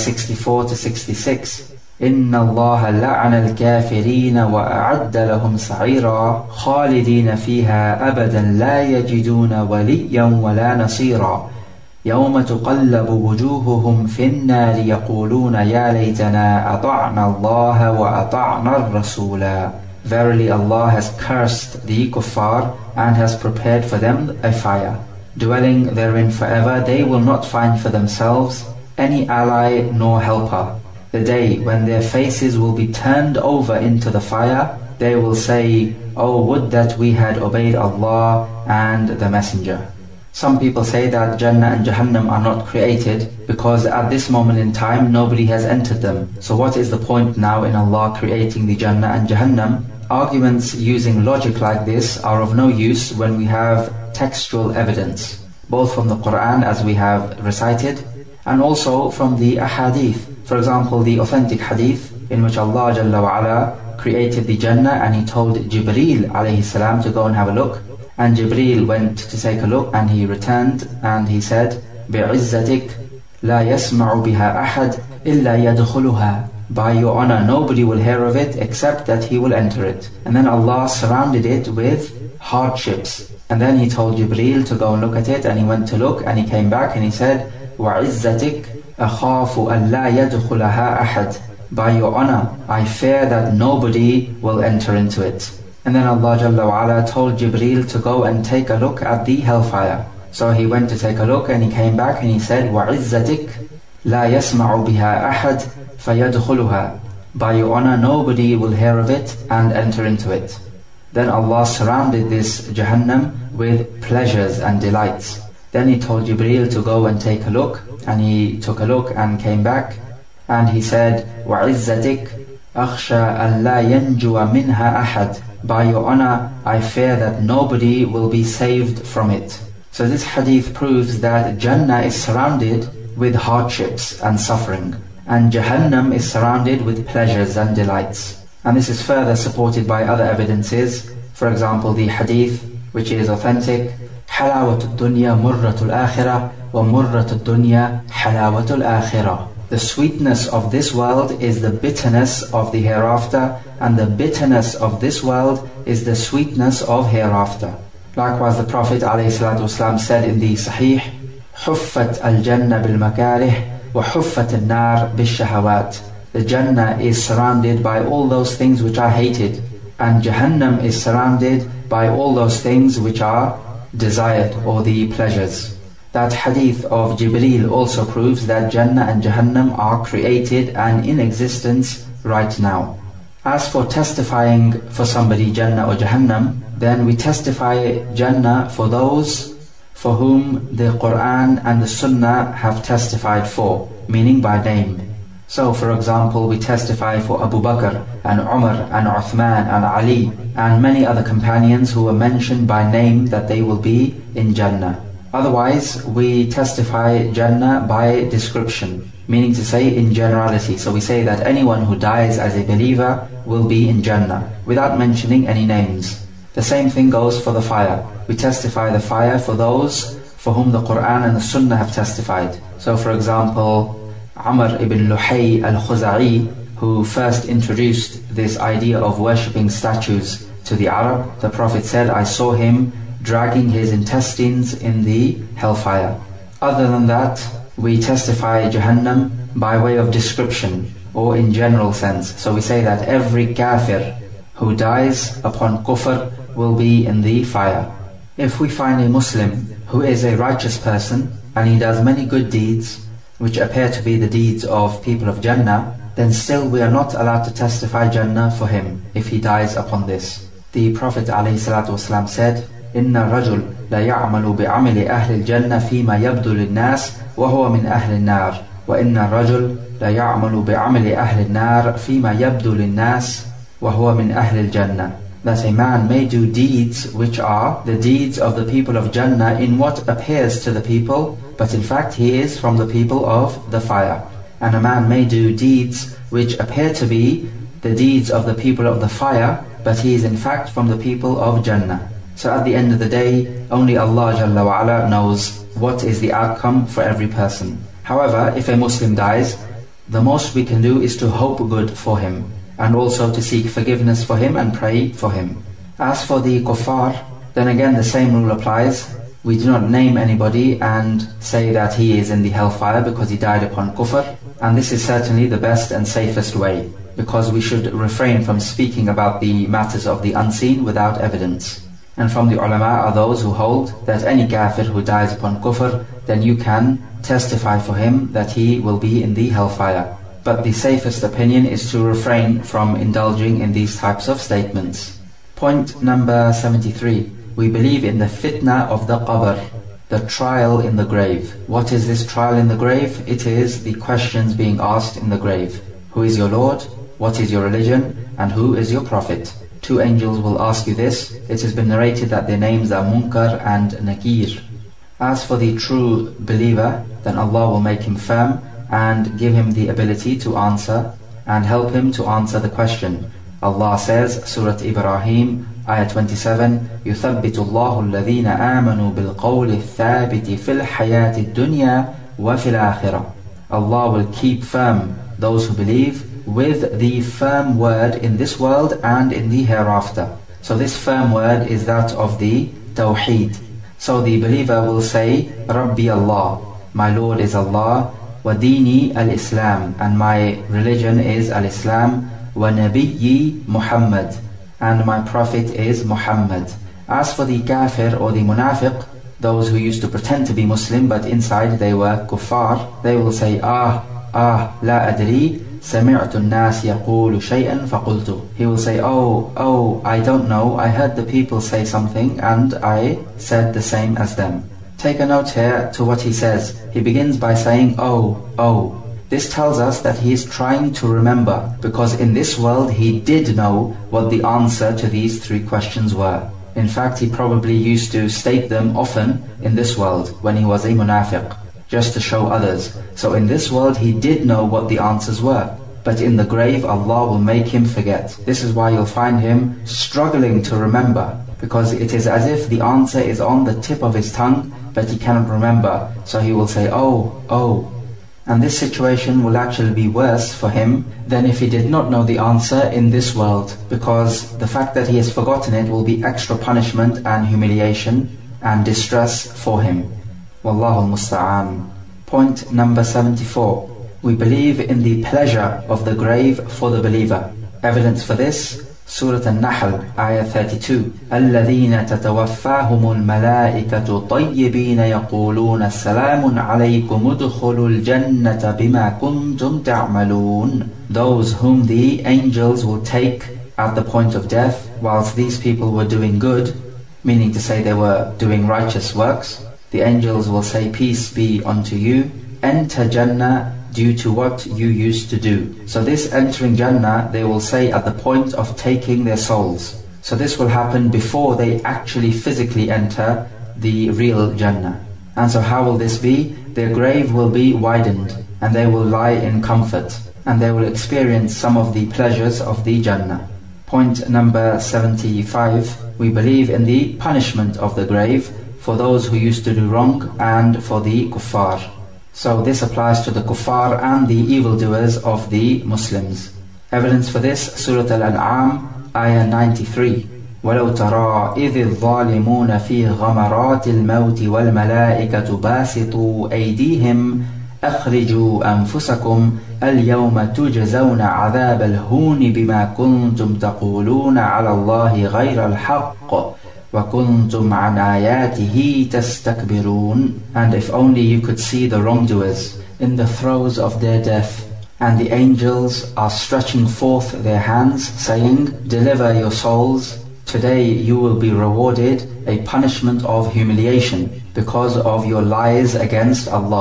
64-66, إِنَّ اللَّهَ لَعَنَ الْكَافِرِينَ وَأَعَدَّ لَهُمْ سَعِيرًا خَالِدِينَ فِيهَا أَبَدًا لَا يَجِدُونَ وَلِيًّا وَلَا نَصِيرًا يَوْمَ تُقَلَّبُ وُجُوهُهُمْ فِي النَّارِ يَقُولُونَ يَا لَيْتَنَا أَطَعْنَا اللَّهَ وَأَطَعْنَا الرَّسُولَ. Verily Allah has cursed the kuffar and has prepared for them a fire. Dwelling therein forever, they will not find for themselves any ally nor helper. The day when their faces will be turned over into the fire, they will say, "Oh, would that we had obeyed Allah and the Messenger." Some people say that Jannah and Jahannam are not created because at this moment in time nobody has entered them. So what is the point now in Allah creating the Jannah and Jahannam? Arguments using logic like this are of no use when we have textual evidence, both from the Quran as we have recited, and also from the ahadith. For example, the authentic hadith in which Allah Jalla wa Ala created the Jannah and He told Jibreel alayhi salam to go and have a look. And Jibreel went to take a look and he returned and he said, بِعِزَّتِكَ لَا يَسْمَعُ بِهَا أَحَدٍ إِلَّا يَدْخُلُهَا. By your honor, nobody will hear of it except that he will enter it. And then Allah surrounded it with hardships. And then He told Jibreel to go and look at it, and he went to look and he came back and he said, وَعِزَّتِكَ أَخَافُ أَلَّا يَدْخُلَهَا أَحَدٍ. By your honor, I fear that nobody will enter into it. And then Allah Jalla wa Ala told Jibreel to go and take a look at the hellfire. So he went to take a look and he came back and he said, وَعِزَّتِكَ لَا يَسْمَعُ بِهَا أَحَدٍ فَيَدْخُلُهَا. By your honor, nobody will hear of it and enter into it. Then Allah surrounded this Jahannam with pleasures and delights. Then He told Jibreel to go and take a look, and he took a look and came back and he said, وَعِزَّتِكَ أَخْشَى أَنْ لَا يَنْجُوَ مِنْهَا أَحَدٍ. By your honor, I fear that nobody will be saved from it. So this hadith proves that Jannah is surrounded with hardships and suffering, and Jahannam is surrounded with pleasures and delights. And this is further supported by other evidences. For example, the hadith, which is authentic, حَلَاوَةُ الدُّنْيَا مُرَّةُ الْآخِرَةِ وَمُرَّةُ الدُّنْيَا حَلَاوَةُ الْآخِرَةِ. The sweetness of this world is the bitterness of the hereafter, and the bitterness of this world is the sweetness of hereafter. Likewise, the Prophet ﷺ said in the Sahih, حُفَّتْ الْجَنَّةِ بِالْمَكَارِهِ وَحُفَّتْ النَّارِ بِالشَّهَوَاتِ. The Jannah is surrounded by all those things which are hated, and Jahannam is surrounded by all those things which are desired, or the pleasures. That hadith of Jibreel also proves that Jannah and Jahannam are created and in existence right now. As for testifying for somebody Jannah or Jahannam, then we testify Jannah for those for whom the Quran and the Sunnah have testified for, meaning by name. So for example, we testify for Abu Bakr and Umar and Uthman and Ali and many other companions who were mentioned by name that they will be in Jannah. Otherwise, we testify Jannah by description, meaning to say in generality. So we say that anyone who dies as a believer will be in Jannah, without mentioning any names. The same thing goes for the fire. We testify the fire for those for whom the Quran and the Sunnah have testified. So for example, Amr ibn Luhay al-Khuza'i, who first introduced this idea of worshipping statues to the Arab, the Prophet said, I saw him dragging his intestines in the hellfire. Other than that, we testify Jahannam by way of description or in general sense. So we say that every kafir who dies upon kufr will be in the fire. If we find a Muslim who is a righteous person and he does many good deeds which appear to be the deeds of people of Jannah, then still we are not allowed to testify Jannah for him if he dies upon this. The Prophet ﷺ said, إن الرجل لا يعمل بعمل أهل الجنة فيما يبدو للناس وهو من أهل النار وإن الرجل لا يعمل بعمل أهل النار فيما يبدو للناس وهو من أهل الجنة. That a man may do deeds which are the deeds of the people of Jannah in what appears to the people, but in fact he is from the people of the fire. And a man may do deeds which appear to be the deeds of the people of the fire, but he is in fact from the people of Jannah. So at the end of the day, only Allah Jalla wa Ala knows what is the outcome for every person. However, if a Muslim dies, the most we can do is to hope good for him, and also to seek forgiveness for him and pray for him. As for the kuffar, then again the same rule applies. We do not name anybody and say that he is in the hellfire because he died upon kufr, and this is certainly the best and safest way, because we should refrain from speaking about the matters of the unseen without evidence. And from the ulama are those who hold that any kafir who dies upon kufr, then you can testify for him that he will be in the hellfire. But the safest opinion is to refrain from indulging in these types of statements. Point number 73. We believe in the fitna of the qabr, the trial in the grave. What is this trial in the grave? It is the questions being asked in the grave. Who is your Lord? What is your religion? And who is your Prophet? 2 angels will ask you this. It has been narrated that their names are Munkar and Nakir. As for the true believer, then Allah will make him firm and give him the ability to answer and help him to answer the question. Allah says, Surah Ibrahim, Ayah 27, يُثَبِّتُ اللَّهُ الَّذِينَ آمَنُوا بِالْقَوْلِ الثَّابِتِ فِي الْحَيَاةِ الدُّنْيَا وَفِي الْآخِرَةِ. Allah will keep firm those who believe with the firm word in this world and in the hereafter. So this firm word is that of the Tawheed. So the believer will say, Rabbi Allah, my Lord is Allah, wa dini al-Islam, and my religion is al-Islam, wa nabiyyi Muhammad, and my prophet is Muhammad. As for the kafir or the munafiq, those who used to pretend to be Muslim but inside they were kuffar, they will say, la adri, سمعت الناس يقول شيئا فقلت. He will say, oh, I don't know, I heard the people say something and I said the same as them. Take a note here to what he says. He begins by saying, oh. This tells us that he is trying to remember, because in this world he did know what the answer to these 3 questions were. In fact, he probably used to state them often in this world when he was a munafiq, just to show others. So in this world he did know what the answers were, but in the grave Allah will make him forget. This is why you'll find him struggling to remember, because it is as if the answer is on the tip of his tongue, but he cannot remember. So he will say, oh. And this situation will actually be worse for him than if he did not know the answer in this world, because the fact that he has forgotten it will be extra punishment and humiliation and distress for him. Wallahu al-musta'an. Point number 74. We believe in the pleasure of the grave for the believer. Evidence for this, Surah An-Nahl, Ayah 32. الَّذِينَ تَتَوَفَّاهُمُ الْمَلَائِكَةُ طَيِّبِينَ يَقُولُونَ السَّلَامٌ عَلَيْكُمُ ادْخُلُوا الْجَنَّةَ بِمَا كُنْتُمْ تَعْمَلُونَ. Those whom the angels will take at the point of death, whilst these people were doing good, meaning to say they were doing righteous works, the angels will say, peace be unto you, enter Jannah due to what you used to do. So this entering Jannah, they will say at the point of taking their souls. So this will happen before they actually physically enter the real Jannah. And so how will this be? Their grave will be widened, and they will lie in comfort, and they will experience some of the pleasures of the Jannah. Point number 75. We believe in the punishment of the grave for those who used to do wrong and for the kuffar. So this applies to the kuffar and the evildoers of the Muslims. Evidence for this, Surah Al-An'am, Ayah 93. وَلَوْ تَرَى إِذِ الظَّالِمُونَ فِي غَمَرَاتِ الْمَوْتِ وَالْمَلَائِكَةُ بَاسِطُوا أَيْدِيهِمْ أَخْرِجُوا أَنفُسَكُمْ الْيَوْمَ تُجْزَوْنَ عَذَابَ الْهُونِ بِمَا كُنْتُمْ تَقُولُونَ عَلَى اللَّهِ غَيْرَ الْحَقِّ وَكُنْتُمْ عَنْ آيَاتِهِ تَسْتَكْبِرُونَ. And if only you could see the wrongdoers in the throes of their death, and the angels are stretching forth their hands, saying, deliver your souls, today you will be rewarded a punishment of humiliation because of your lies against Allah.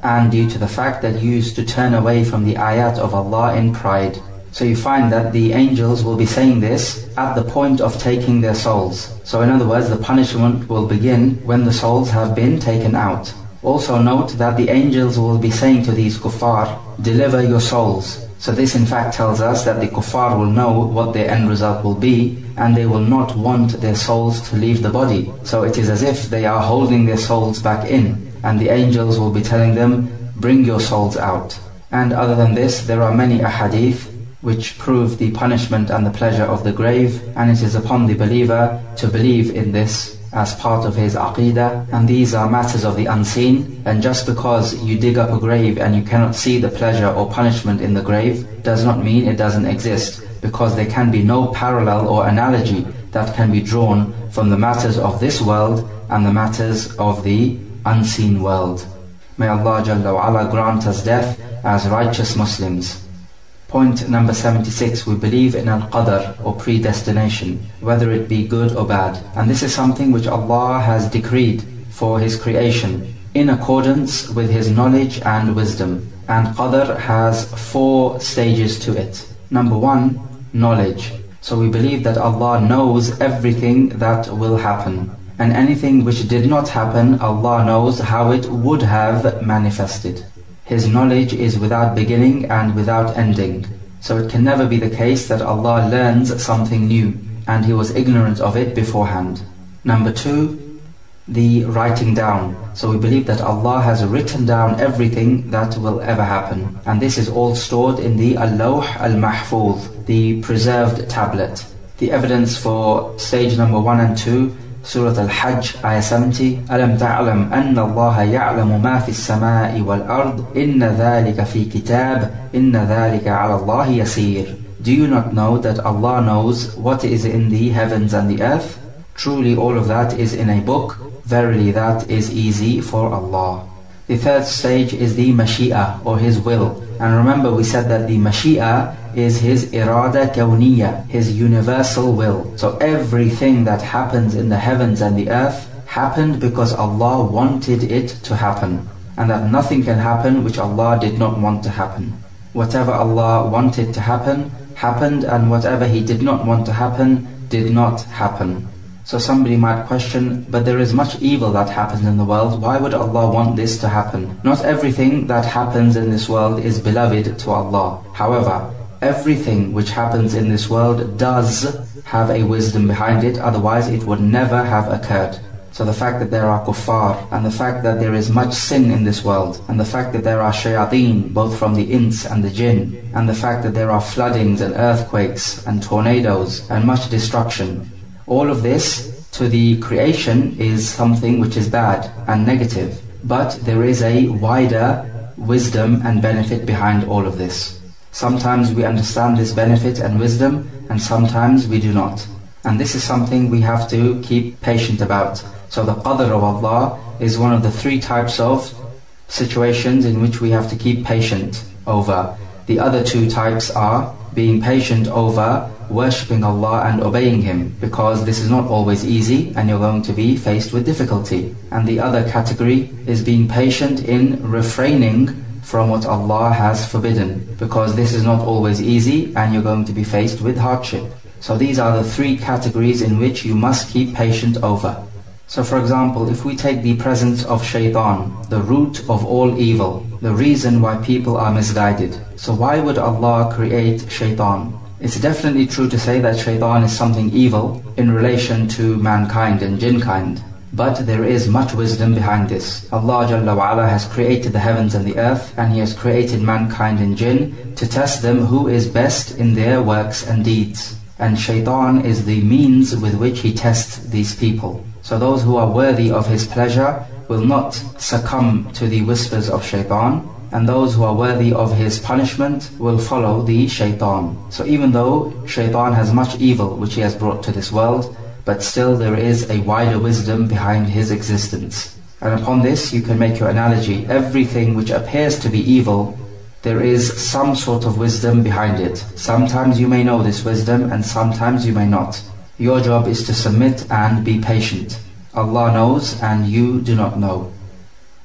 and due to the fact that you used to turn away from the ayat of Allah in pride. So you find that the angels will be saying this at the point of taking their souls. So in other words, the punishment will begin when the souls have been taken out. Also note that the angels will be saying to these kuffar, deliver your souls. So this in fact tells us that the kuffar will know what their end result will be, and they will not want their souls to leave the body. So it is as if they are holding their souls back in, and the angels will be telling them, bring your souls out. And other than this, there are many ahadith which prove the punishment and the pleasure of the grave, and it is upon the believer to believe in this as part of his aqidah, and these are matters of the unseen. And just because you dig up a grave and you cannot see the pleasure or punishment in the grave does not mean it doesn't exist, because there can be no parallel or analogy that can be drawn from the matters of this world and the matters of the unseen world. May Allah Jalla wa Ala grant us death as righteous Muslims. Point number 76, we believe in al-qadr or predestination, whether it be good or bad. And this is something which Allah has decreed for His creation in accordance with His knowledge and wisdom. And qadr has 4 stages to it. Number 1, knowledge. So we believe that Allah knows everything that will happen. And anything which did not happen, Allah knows how it would have manifested. His knowledge is without beginning and without ending. So it can never be the case that Allah learns something new and He was ignorant of it beforehand. Number 2, the writing down. So we believe that Allah has written down everything that will ever happen. And this is all stored in the Al-Lawh Al-Mahfuz, the preserved tablet. The evidence for stage number 1 and 2, Surah Al-Hajj, Ayah 70, أَلَمْ تَعْلَمْ أَنَّ اللَّهَ يَعْلَمُ مَا فِي السَّمَاءِ وَالْأَرْضِ إِنَّ ذَلِكَ فِي كِتَابٍ إِنَّ ذَلِكَ عَلَى اللَّهِ يَسِيرٌ. Do you not know that Allah knows what is in the heavens and the earth? Truly all of that is in a book. Verily that is easy for Allah. The 3rd stage is the Mashi'ah, or His will. And remember we said that the Mashi'ah is His irada kawniyya, His universal will. So everything that happens in the heavens and the earth happened because Allah wanted it to happen. And that nothing can happen which Allah did not want to happen. Whatever Allah wanted to happen, happened, and whatever He did not want to happen, did not happen. So somebody might question, but there is much evil that happens in the world, why would Allah want this to happen? Not everything that happens in this world is beloved to Allah. However, everything which happens in this world does have a wisdom behind it, otherwise it would never have occurred. So the fact that there are kuffar, and the fact that there is much sin in this world, and the fact that there are shayateen, both from the ins and the jinn, and the fact that there are floodings and earthquakes and tornadoes and much destruction, all of this to the creation is something which is bad and negative. But there is a wider wisdom and benefit behind all of this. Sometimes we understand this benefit and wisdom, and sometimes we do not. And this is something we have to keep patient about. So the qadr of Allah is one of the 3 types of situations in which we have to keep patient over. The other 2 types are being patient over worshipping Allah and obeying Him, because this is not always easy and you're going to be faced with difficulty. And the other category is being patient in refraining from what Allah has forbidden, because this is not always easy and you're going to be faced with hardship. So these are the 3 categories in which you must keep patient over. So for example, if we take the presence of shaitan, the root of all evil, the reason why people are misguided. So why would Allah create shaitan? It's definitely true to say that shaitan is something evil in relation to mankind and jinnkind. But there is much wisdom behind this. Allah Jalla wa Ala has created the heavens and the earth, and He has created mankind and jinn to test them who is best in their works and deeds. And shaitan is the means with which He tests these people. So those who are worthy of His pleasure will not succumb to the whispers of shaitan, and those who are worthy of His punishment will follow the shaitan. So even though shaitan has much evil which he has brought to this world, but still there is a wider wisdom behind his existence. And upon this you can make your analogy. Everything which appears to be evil, there is some sort of wisdom behind it. Sometimes you may know this wisdom and sometimes you may not. Your job is to submit and be patient. Allah knows and you do not know.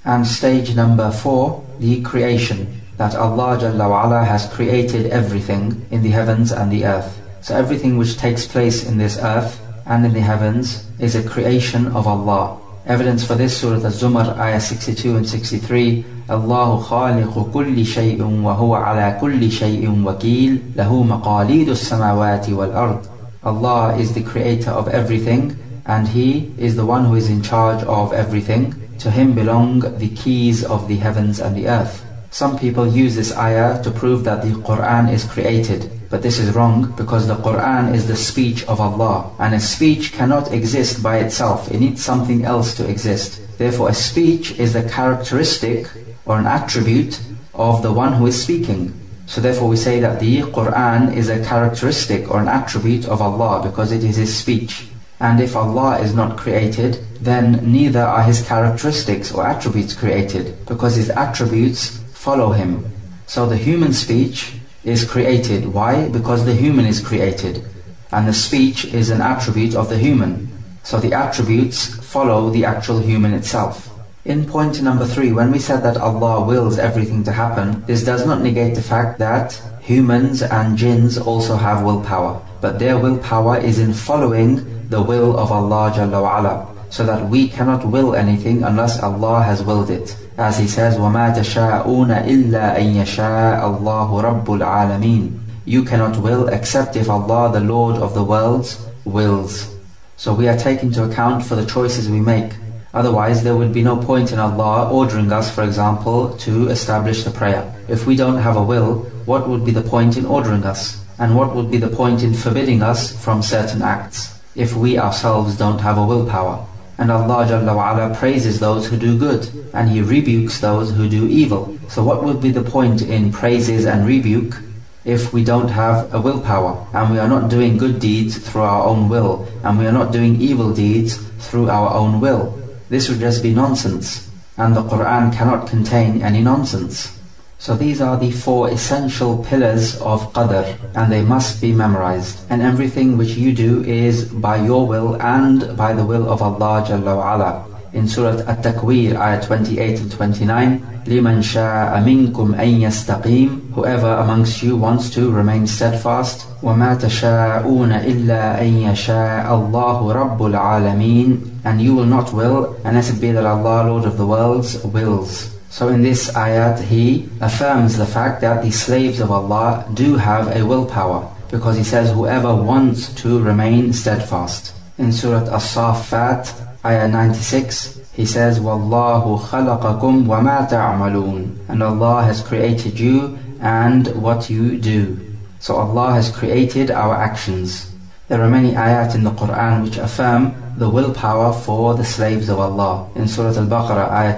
And stage number 4, the creation, that Allah Jalla wa Ala has created everything in the heavens and the earth. So everything which takes place in this earth and in the heavens is a creation of Allah. Evidence for this, Surah Az-Zumar, ayah 62 and 63, Allahu khaliqu kulli shay'un wa huwa ala kulli shay'in wakil, lahu maqalidu as-samawati wal ard. Allah is the creator of everything, and He is the one who is in charge of everything. To Him belong the keys of the heavens and the earth. Some people use this ayah to prove that the Quran is created, but this is wrong, because the Quran is the speech of Allah, and a speech cannot exist by itself. It needs something else to exist. Therefore, a speech is the characteristic or an attribute of the one who is speaking. So therefore we say that the Quran is a characteristic or an attribute of Allah, because it is His speech. And if Allah is not created, then neither are His characteristics or attributes created, because His attributes follow Him. So the human speech is created. Why? Because the human is created, and the speech is an attribute of the human. So the attributes follow the actual human itself. In point number 3, when we said that Allah wills everything to happen, this does not negate the fact that humans and jinns also have willpower, but their willpower is in following the will of Allah Jalla wa Ala, so that we cannot will anything unless Allah has willed it. As He says, وَمَا تَشَاءُونَ إِلَّا أَن يَشَاءَ اللَّهُ رَبُّ الْعَالَمِينَ. You cannot will except if Allah, the Lord of the worlds, wills. So we are taking into account for the choices we make. Otherwise there would be no point in Allah ordering us, for example, to establish the prayer. If we don't have a will, what would be the point in ordering us? And what would be the point in forbidding us from certain acts, if we ourselves don't have a willpower? And Allah Jalla wa Ala praises those who do good, and He rebukes those who do evil. So what would be the point in praises and rebuke if we don't have a willpower, and we are not doing good deeds through our own will, and we are not doing evil deeds through our own will? This would just be nonsense, and the Quran cannot contain any nonsense. So these are the 4 essential pillars of Qadr, and they must be memorized. And everything which you do is by your will and by the will of Allah Jalla wa Ala. In Surah At-Takwir, ayah 28 and 29, لِمَنْ شَاءَ مِنْكُمْ أَنْ يَسْتَقِيمُ. Whoever amongst you wants to remain steadfast. وَمَا تَشَاءُونَ إِلَّا أَنْ يَشَاءَ اللَّهُ رَبُّ الْعَالَمِينَ. And you will not will unless it be that Allah, Lord of the worlds, wills. So in this ayat, He affirms the fact that the slaves of Allah do have a willpower, because He says whoever wants to remain steadfast. In Surah As-Saffat, ayah 96, He says, وَاللَّهُ خَلَقَكُمْ وَمَا تَعْمَلُونَ. And Allah has created you and what you do. So Allah has created our actions. There are many ayat in the Quran which affirm the willpower for the slaves of Allah. In Surah Al-Baqarah, ayah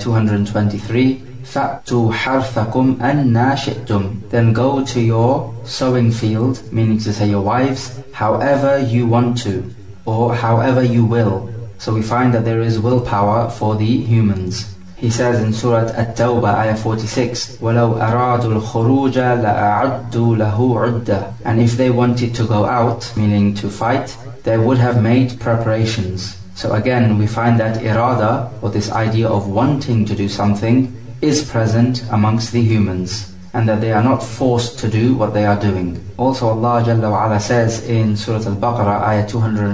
223, فَأْتُوا حَرْثَكُمْ أَنَّا شِئْتُمْ. Then go to your sowing field, meaning to say your wives, however you want to, or however you will. So we find that there is willpower for the humans. He says in Surah At-Tawbah, ayah 46, وَلَوْ أَرَادُوا الْخُرُوجَ لَأَعَدُّوا لَهُ عُدَّةً. And if they wanted to go out, meaning to fight, they would have made preparations. So again, we find that irada, or this idea of wanting to do something, is present amongst the humans, and that they are not forced to do what they are doing. Also Allah Jalla wa Ala says in Surah Al-Baqarah, ayah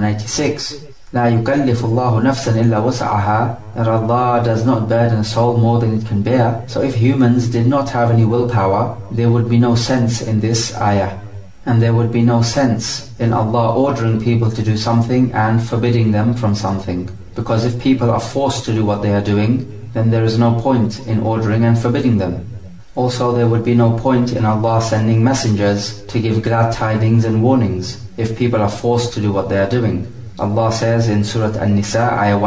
286, لا يكلف الله نفسا إلا وسعها. That Allah does not burden a soul more than it can bear. So if humans did not have any willpower, there would be no sense in this ayah. And there would be no sense in Allah ordering people to do something and forbidding them from something. Because if people are forced to do what they are doing, then there is no point in ordering and forbidding them. Also, there would be no point in Allah sending messengers to give glad tidings and warnings if people are forced to do what they are doing. Allah says in Surah An-Nisa, ayah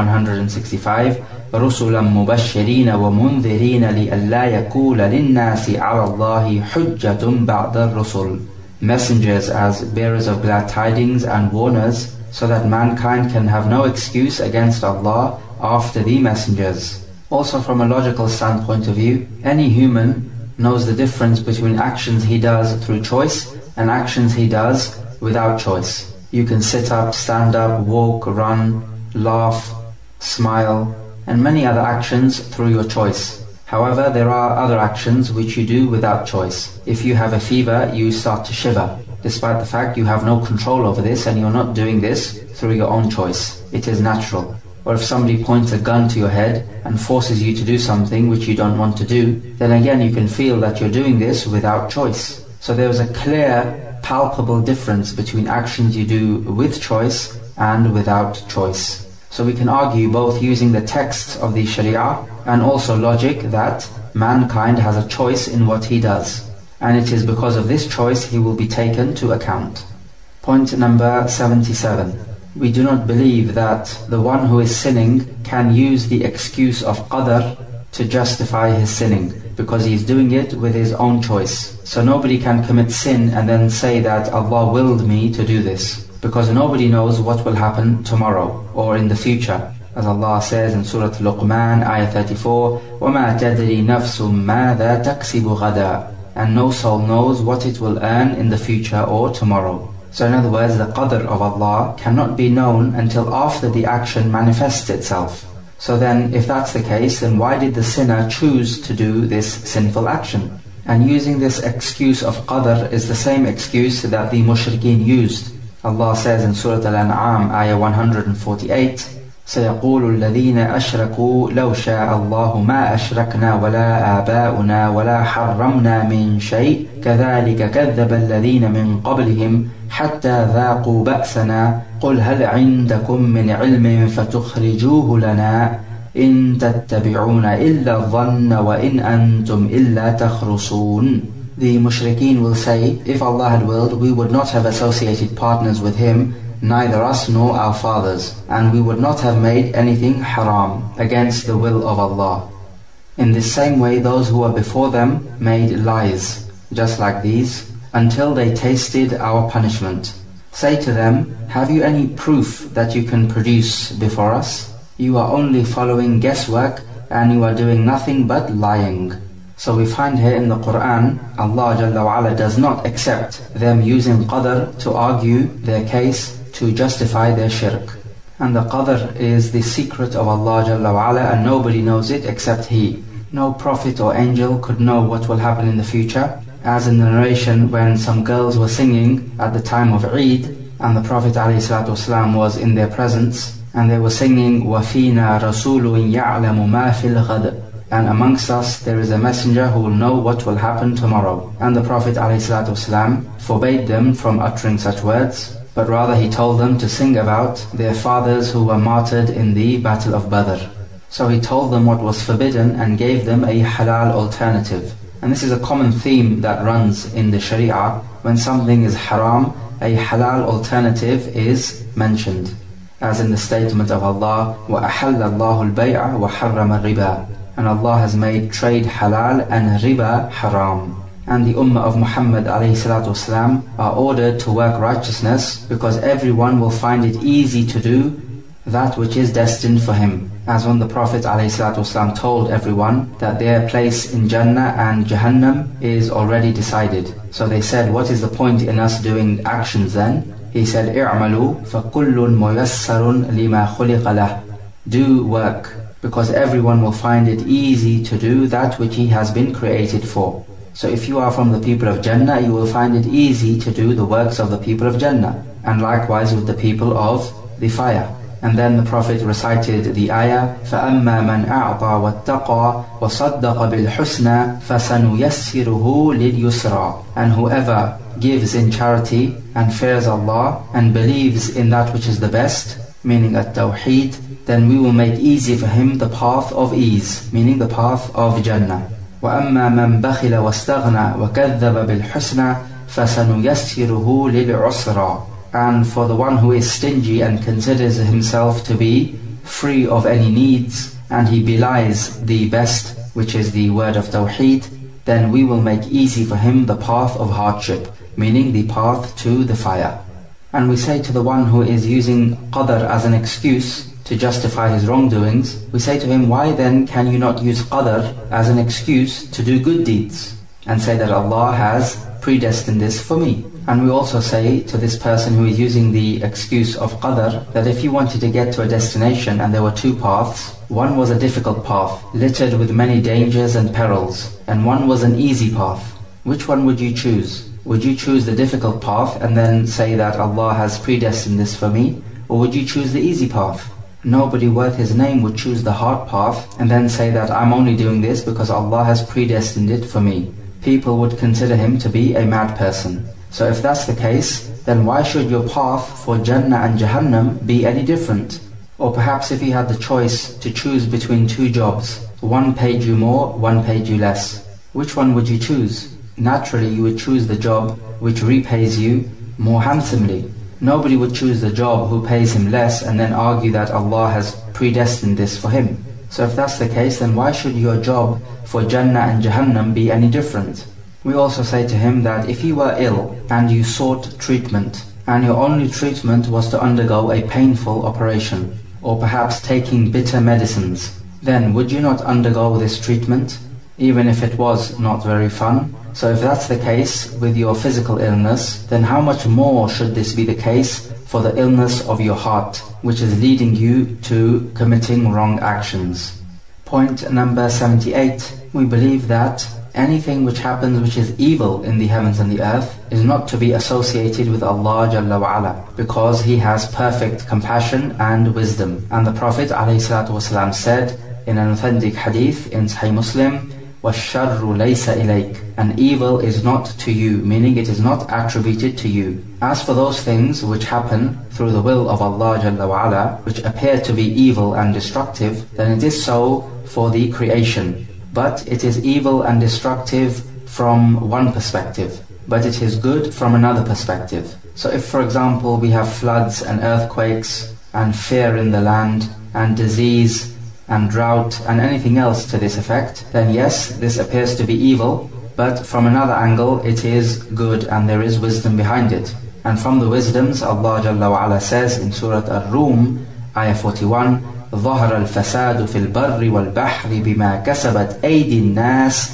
165, رُسُلًا مُبَشِّرِينَ وَمُنذِرِينَ لِأَلَّا يَكُولَ لِلنَّاسِ عَلَى اللَّهِ حُجَّةٌ بَعْدَ الرُّسُلِ. Messengers as bearers of glad tidings and warners, so that mankind can have no excuse against Allah after the messengers. Also from a logical standpoint of view, any human knows the difference between actions he does through choice and actions he does without choice. You can sit up, stand up, walk, run, laugh, smile, and many other actions through your choice. However, there are other actions which you do without choice. If you have a fever, you start to shiver, despite the fact you have no control over this and you're not doing this through your own choice. It is natural. Or if somebody points a gun to your head and forces you to do something which you don't want to do, then again you can feel that you're doing this without choice. So there is a clear, palpable difference between actions you do with choice and without choice. So we can argue both using the texts of the Sharia and also logic that mankind has a choice in what he does. And it is because of this choice he will be taken to account. Point number 77. We do not believe that the one who is sinning can use the excuse of qadr to justify his sinning, because he is doing it with his own choice. So nobody can commit sin and then say that Allah willed me to do this, because nobody knows what will happen tomorrow or in the future. As Allah says in Surah Luqman, ayah 34, وَمَا تَدْرِي نَفْسٌ مَاذَا تَكْسِبُ غَدًا, and no soul knows what it will earn in the future or tomorrow. So in other words, the qadr of Allah cannot be known until after the action manifests itself. So then, if that's the case, then why did the sinner choose to do this sinful action? And using this excuse of qadr is the same excuse that the mushrikeen used. Allah says in Surah Al-An'am, ayah 148, سيقول الذين أشركوا لو شاء الله ما أشركنا ولا آباؤنا ولا حرمنا من شيء كذلك كذب الذين من قبلهم حتى ذاقوا بأسنا قل هل عندكم من علم فتخرجوه لنا إن تتبعون إلا الظن وإن أنتم إلا تخرصون. The mushrikeen will say, if Allah had willed, we would not have associated partners with Him, neither us nor our fathers, and we would not have made anything haram against the will of Allah. In the same way, those who were before them made lies, just like these, until they tasted our punishment. Say to them, have you any proof that you can produce before us? You are only following guesswork and you are doing nothing but lying. So we find here in the Quran, Allah Jalla wa Ala does not accept them using qadr to argue their case to justify their shirk. And the qadr is the secret of Allah Jalla wa Ala, and nobody knows it except He. No prophet or angel could know what will happen in the future. As in the narration when some girls were singing at the time of Eid, and the Prophet ﷺ was in their presence, and they were singing وَفِينَا رَسُولٌ يَعْلَمُ مَا فِي الْغَدِ, and amongst us there is a messenger who will know what will happen tomorrow. And the Prophet ﷺ forbade them from uttering such words, but rather he told them to sing about their fathers who were martyred in the Battle of Badr. So he told them what was forbidden and gave them a halal alternative. And this is a common theme that runs in the Sharia. When something is haram, a halal alternative is mentioned. As in the statement of Allah, وَأَحَلَّ اللَّهُ الْبَيْعَ وَحَرَّمَ الرِّبَى, and Allah has made trade halal and riba haram. And the Ummah of Muhammad ﷺ are ordered to work righteousness, because everyone will find it easy to do that which is destined for him. As when the Prophet ﷺ told everyone that their place in Jannah and Jahannam is already decided. So they said, what is the point in us doing actions then? He said, اعملوا فكل ميسر لما خلق له. Do work, because everyone will find it easy to do that which he has been created for. So if you are from the people of Jannah, you will find it easy to do the works of the people of Jannah, and likewise with the people of the fire. And then the Prophet recited the ayah, فَأَمَّا مَنْ أَعْطَى وَاتَّقَى وَصَدَّقَ بِالْحُسْنَى فَسَنُيَسِّرُهُ لِلْيُسْرَى. And whoever gives in charity and fears Allah and believes in that which is the best, meaning at-tawheed, then we will make easy for him the path of ease, meaning the path of Jannah. وَأَمَّا مَنْ بَخِلَ وَاسْتَغْنَى وَكَذَّبَ بِالْحُسْنَى فَسَنُيَسِّرُهُ لِلْعُسْرَى. And for the one who is stingy and considers himself to be free of any needs, and he belies the best, which is the word of Tawheed, then we will make easy for him the path of hardship, meaning the path to the fire. And we say to the one who is using qadr as an excuse to justify his wrongdoings, we say to him, why then can you not use qadr as an excuse to do good deeds? And say that Allah has predestined this for me. And we also say to this person who is using the excuse of qadar, that if you wanted to get to a destination and there were two paths, one was a difficult path, littered with many dangers and perils, and one was an easy path, which one would you choose? Would you choose the difficult path and then say that Allah has predestined this for me? Or would you choose the easy path? Nobody worth his name would choose the hard path and then say that I'm only doing this because Allah has predestined it for me. People would consider him to be a mad person. So if that's the case, then why should your path for Jannah and Jahannam be any different? Or perhaps if you had the choice to choose between two jobs, one paid you more, one paid you less, which one would you choose? Naturally you would choose the job which repays you more handsomely. Nobody would choose the job who pays him less and then argue that Allah has predestined this for him. So if that's the case, then why should your job for Jannah and Jahannam be any different? We also say to him that if you were ill and you sought treatment, and your only treatment was to undergo a painful operation, or perhaps taking bitter medicines, then would you not undergo this treatment, even if it was not very fun? So if that's the case with your physical illness, then how much more should this be the case for the illness of your heart, which is leading you to committing wrong actions? Point number 78. We believe that anything which happens which is evil in the heavens and the earth is not to be associated with Allah Jalla wa Ala, because He has perfect compassion and wisdom. And the Prophet ﷺ said in an authentic hadith in Sahih Muslim, وَالشَّرُّ لَيْسَ إِلَيْكَ, and evil is not to you, meaning it is not attributed to you. As for those things which happen through the will of Allah Jalla wa Ala, which appear to be evil and destructive, then it is so for the creation. But it is evil and destructive from one perspective, but it is good from another perspective. So if, for example, we have floods and earthquakes and fear in the land and disease and drought and anything else to this effect, then yes, this appears to be evil, but from another angle it is good and there is wisdom behind it. And from the wisdoms, Allah Jalla wa Ala says in Surah Ar-Rum, Ayah 41, ظهر الفساد في البر والبحر بما كسبت أيدي الناس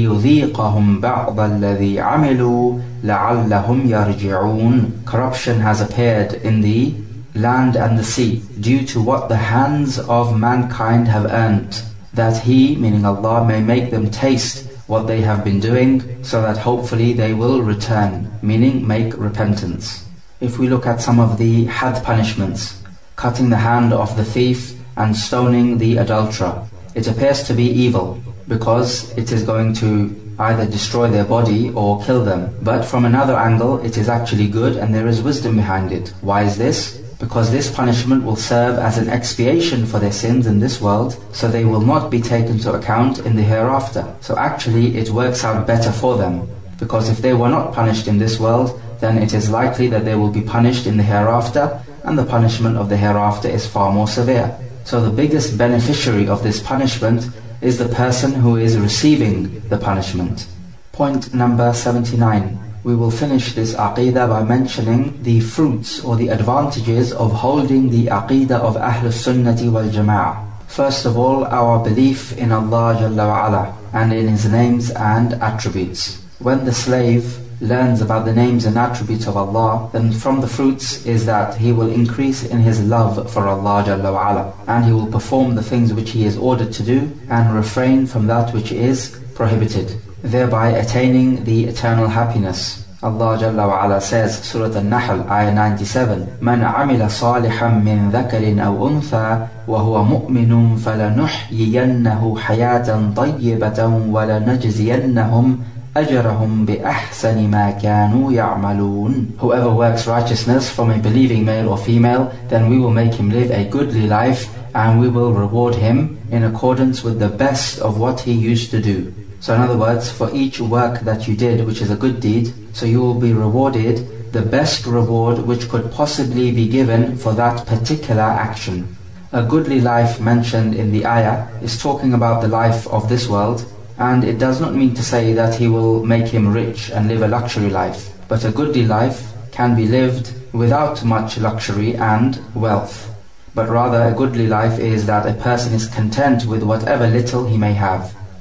ليذيقهم بعض الذي عملوا لعلهم يرجعون. Corruption has appeared in the land and the sea due to what the hands of mankind have earned, that He, meaning Allah, may make them taste what they have been doing, so that hopefully they will return, meaning make repentance. If we look at some of the had punishments, cutting the hand of the thief and stoning the adulterer, it appears to be evil because it is going to either destroy their body or kill them. But from another angle it is actually good and there is wisdom behind it. Why is this? Because this punishment will serve as an expiation for their sins in this world, so they will not be taken to account in the hereafter. So actually it works out better for them, because if they were not punished in this world, then it is likely that they will be punished in the hereafter, and the punishment of the hereafter is far more severe. So the biggest beneficiary of this punishment is the person who is receiving the punishment. Point number 79. We will finish this Aqidah by mentioning the fruits or the advantages of holding the Aqidah of Ahlus Sunnati wal Jama'ah. First of all, our belief in Allah Jalla wa Ala and in His names and attributes. When the slave learns about the names and attributes of Allah, then from the fruits is that he will increase in his love for Allah Jalla wa Ala, and he will perform the things which he is ordered to do and refrain from that which is prohibited, thereby attaining the eternal happiness. Allah Jalla wa Ala says, Surah An-Nahl, Ayah 97, مَنْ عَمِلَ صَالِحًا مِّن ذَكَرٍ أَوْ أُنْثَى وَهُوَ مُؤْمِنٌ فَلَنُحْيِيَنَّهُ حَيَاةً طَيِّبَةً وَلَنَجْزِيَنَّهُمْ أَجْرَهُمْ بِأَحْسَنِ مَا كَانُوا يَعْمَلُونَ. Whoever works righteousness from a believing male or female, then we will make him live a goodly life, and we will reward him in accordance with the best of what he used to do. So in other words, for each work that you did which is a good deed, so you will be rewarded the best reward which could possibly be given for that particular action. A goodly life mentioned in the ayah is talking about the life of this world, and it does not mean to say that he will make him rich and live a luxury life. But a goodly life can be lived without much luxury and wealth. But rather a goodly life is that a person is content with whatever little he may have.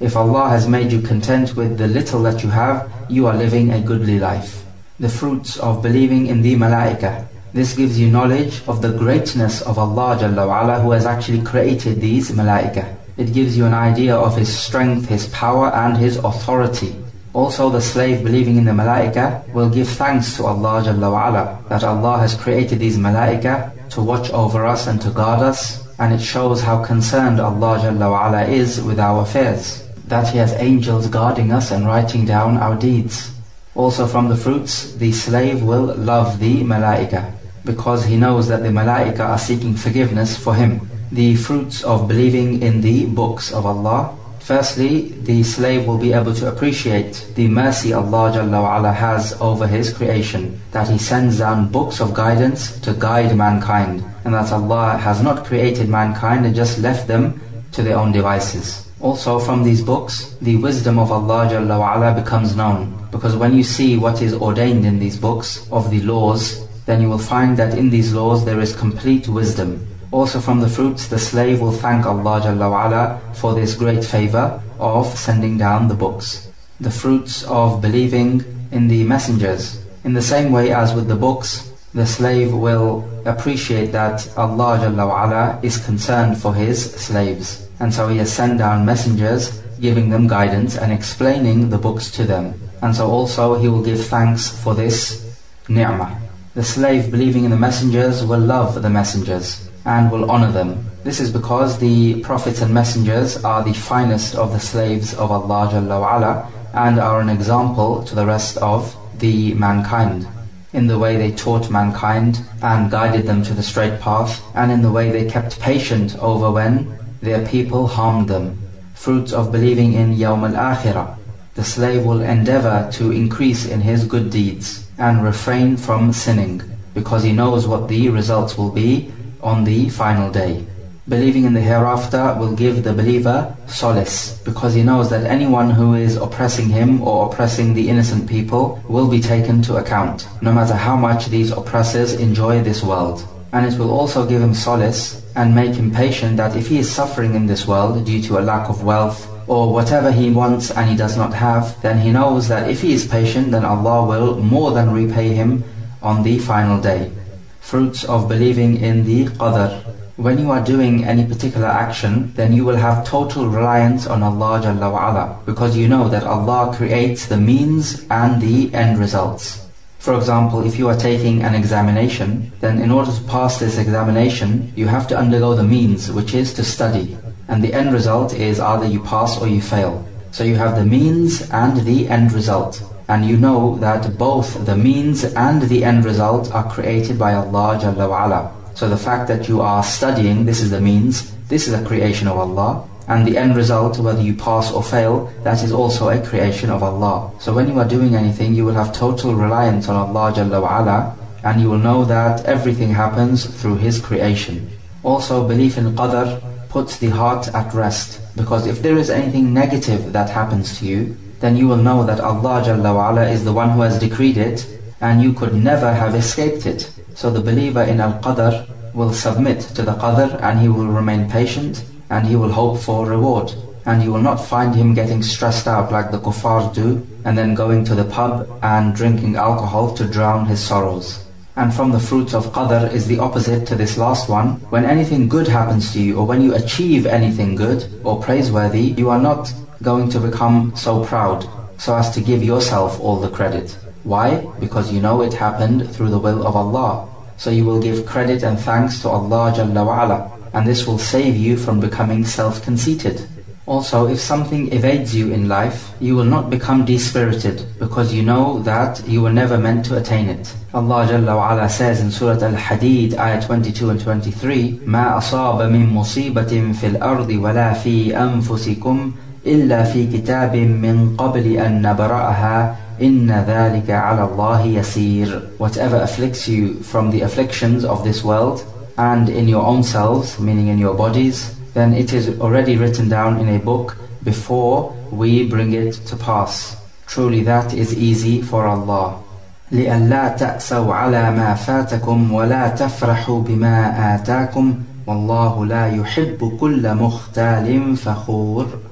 If Allah has made you content with the little that you have, you are living a goodly life. The fruits of believing in the Malaika. This gives you knowledge of the greatness of Allah Jalla wa'ala, who has actually created these Malaika. It gives you an idea of His strength, His power and His authority. Also the slave believing in the Malaika will give thanks to Allah Jalla wa'ala, that Allah has created these Malaika to watch over us and to guard us, and it shows how concerned Allah Jalla wa'ala is with our affairs, that He has angels guarding us and writing down our deeds. Also from the fruits, the slave will love the Malaika, because he knows that the Malaika are seeking forgiveness for him. The fruits of believing in the books of Allah. Firstly, the slave will be able to appreciate the mercy Allah Jalla wa'ala has over His creation, that He sends down books of guidance to guide mankind, and that Allah has not created mankind and just left them to their own devices. Also from these books, the wisdom of Allah Jalla wa'ala becomes known, because when you see what is ordained in these books of the laws, then you will find that in these laws there is complete wisdom. Also from the fruits, the slave will thank Allah Jalla wa'ala for this great favor of sending down the books. The fruits of believing in the messengers. In the same way as with the books, the slave will appreciate that Allah Jalla wa'ala is concerned for His slaves, and so He has sent down messengers giving them guidance and explaining the books to them, and so also He will give thanks for this ni'mah. The slave believing in the messengers will love the messengers and will honor them. This is because the prophets and messengers are the finest of the slaves of Allah Jalla wa'ala, and are an example to the rest of the mankind, in the way they taught mankind and guided them to the straight path, and in the way they kept patient over when their people harmed them. Fruits of believing in Yawm al-Akhirah. The slave will endeavor to increase in his good deeds and refrain from sinning, because he knows what the results will be on the final day. Believing in the hereafter will give the believer solace, because he knows that anyone who is oppressing him or oppressing the innocent people will be taken to account, no matter how much these oppressors enjoy this world. And it will also give him solace and make him patient, that if he is suffering in this world due to a lack of wealth or whatever he wants and he does not have, then he knows that if he is patient, then Allah will more than repay him on the final day. Fruits of believing in the Qadr. When you are doing any particular action, then you will have total reliance on Allah Jalla wa'ala, because you know that Allah creates the means and the end results. For example, if you are taking an examination, then in order to pass this examination, you have to undergo the means, which is to study. And the end result is either you pass or you fail. So you have the means and the end result. And you know that both the means and the end result are created by Allah Jalla wa'ala. So the fact that you are studying, this is the means, this is a creation of Allah. And the end result, whether you pass or fail, that is also a creation of Allah. So when you are doing anything, you will have total reliance on Allah Jalla wa'ala, and you will know that everything happens through His creation. Also, belief in Qadr puts the heart at rest, because if there is anything negative that happens to you, then you will know that Allah Jalla wa'ala is the one who has decreed it, and you could never have escaped it. So the believer in Al-Qadr will submit to the Qadr, and he will remain patient, and he will hope for reward. And you will not find him getting stressed out like the kuffar do, and then going to the pub and drinking alcohol to drown his sorrows. And from the fruits of Qadr is the opposite to this last one. When anything good happens to you, or when you achieve anything good or praiseworthy, you are not going to become so proud so as to give yourself all the credit. Why? Because you know it happened through the will of Allah. So you will give credit and thanks to Allah Jalla wa'ala, and this will save you from becoming self-conceited. Also, if something evades you in life, you will not become dispirited, because you know that you were never meant to attain it. Allah Jalla wa'ala says in Surah Al-Hadid, ayah 22 and 23, مَا أَصَابَ مِن مُصِيبَةٍ فِي الْأَرْضِ وَلَا فِي أَنفُسِكُمْ إِلَّا فِي كِتَابٍ مِّن قَبْلِ أَن نَّبْرَأَهَا إِنَّ ذَلِكَ عَلَى اللَّهِ يَسِيرٌ. Whatever afflicts you from the afflictions of this world, and in your own selves, meaning in your bodies, then it is already written down in a book before we bring it to pass. Truly that is easy for Allah. لِأَلَّا تَأْسَوْا عَلَى مَا فَاتَكُمْ وَلَا تَفْرَحُوا بِمَا آتَاكُمْ وَاللَّهُ لَا يُحِبُّ كُلَّ مُخْتَالٍ فَخُورٍ.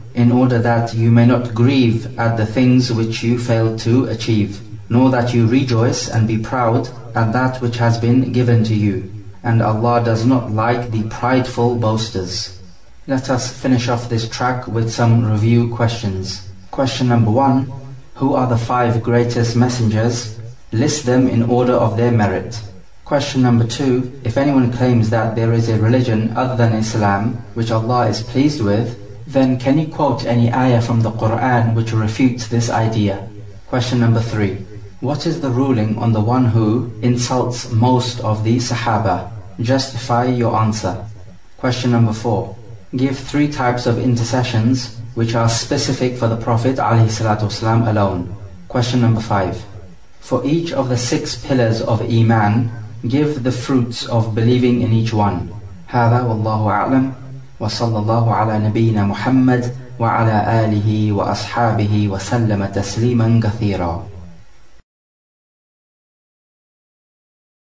in order that you may not grieve at the things which you failed to achieve, nor that you rejoice and be proud at that which has been given to you. And Allah does not like the prideful boasters. Let us finish off this track with some review questions. Question number 1. Who are the 5 greatest messengers? List them in order of their merit. Question number 2. If anyone claims that there is a religion other than Islam which Allah is pleased with, then can you quote any ayah from the Quran which refutes this idea? Question number 3. What is the ruling on the one who insults most of the Sahaba? Justify your answer. Question number 4. Give 3 types of intercessions which are specific for the Prophet ﷺ alone. Question number 5. For each of the 6 pillars of Iman, give the fruits of believing in each one. هذا والله أعلم وصلى الله على نبينا محمد وعلى آله وأصحابه وسلم تسليما كثيرا.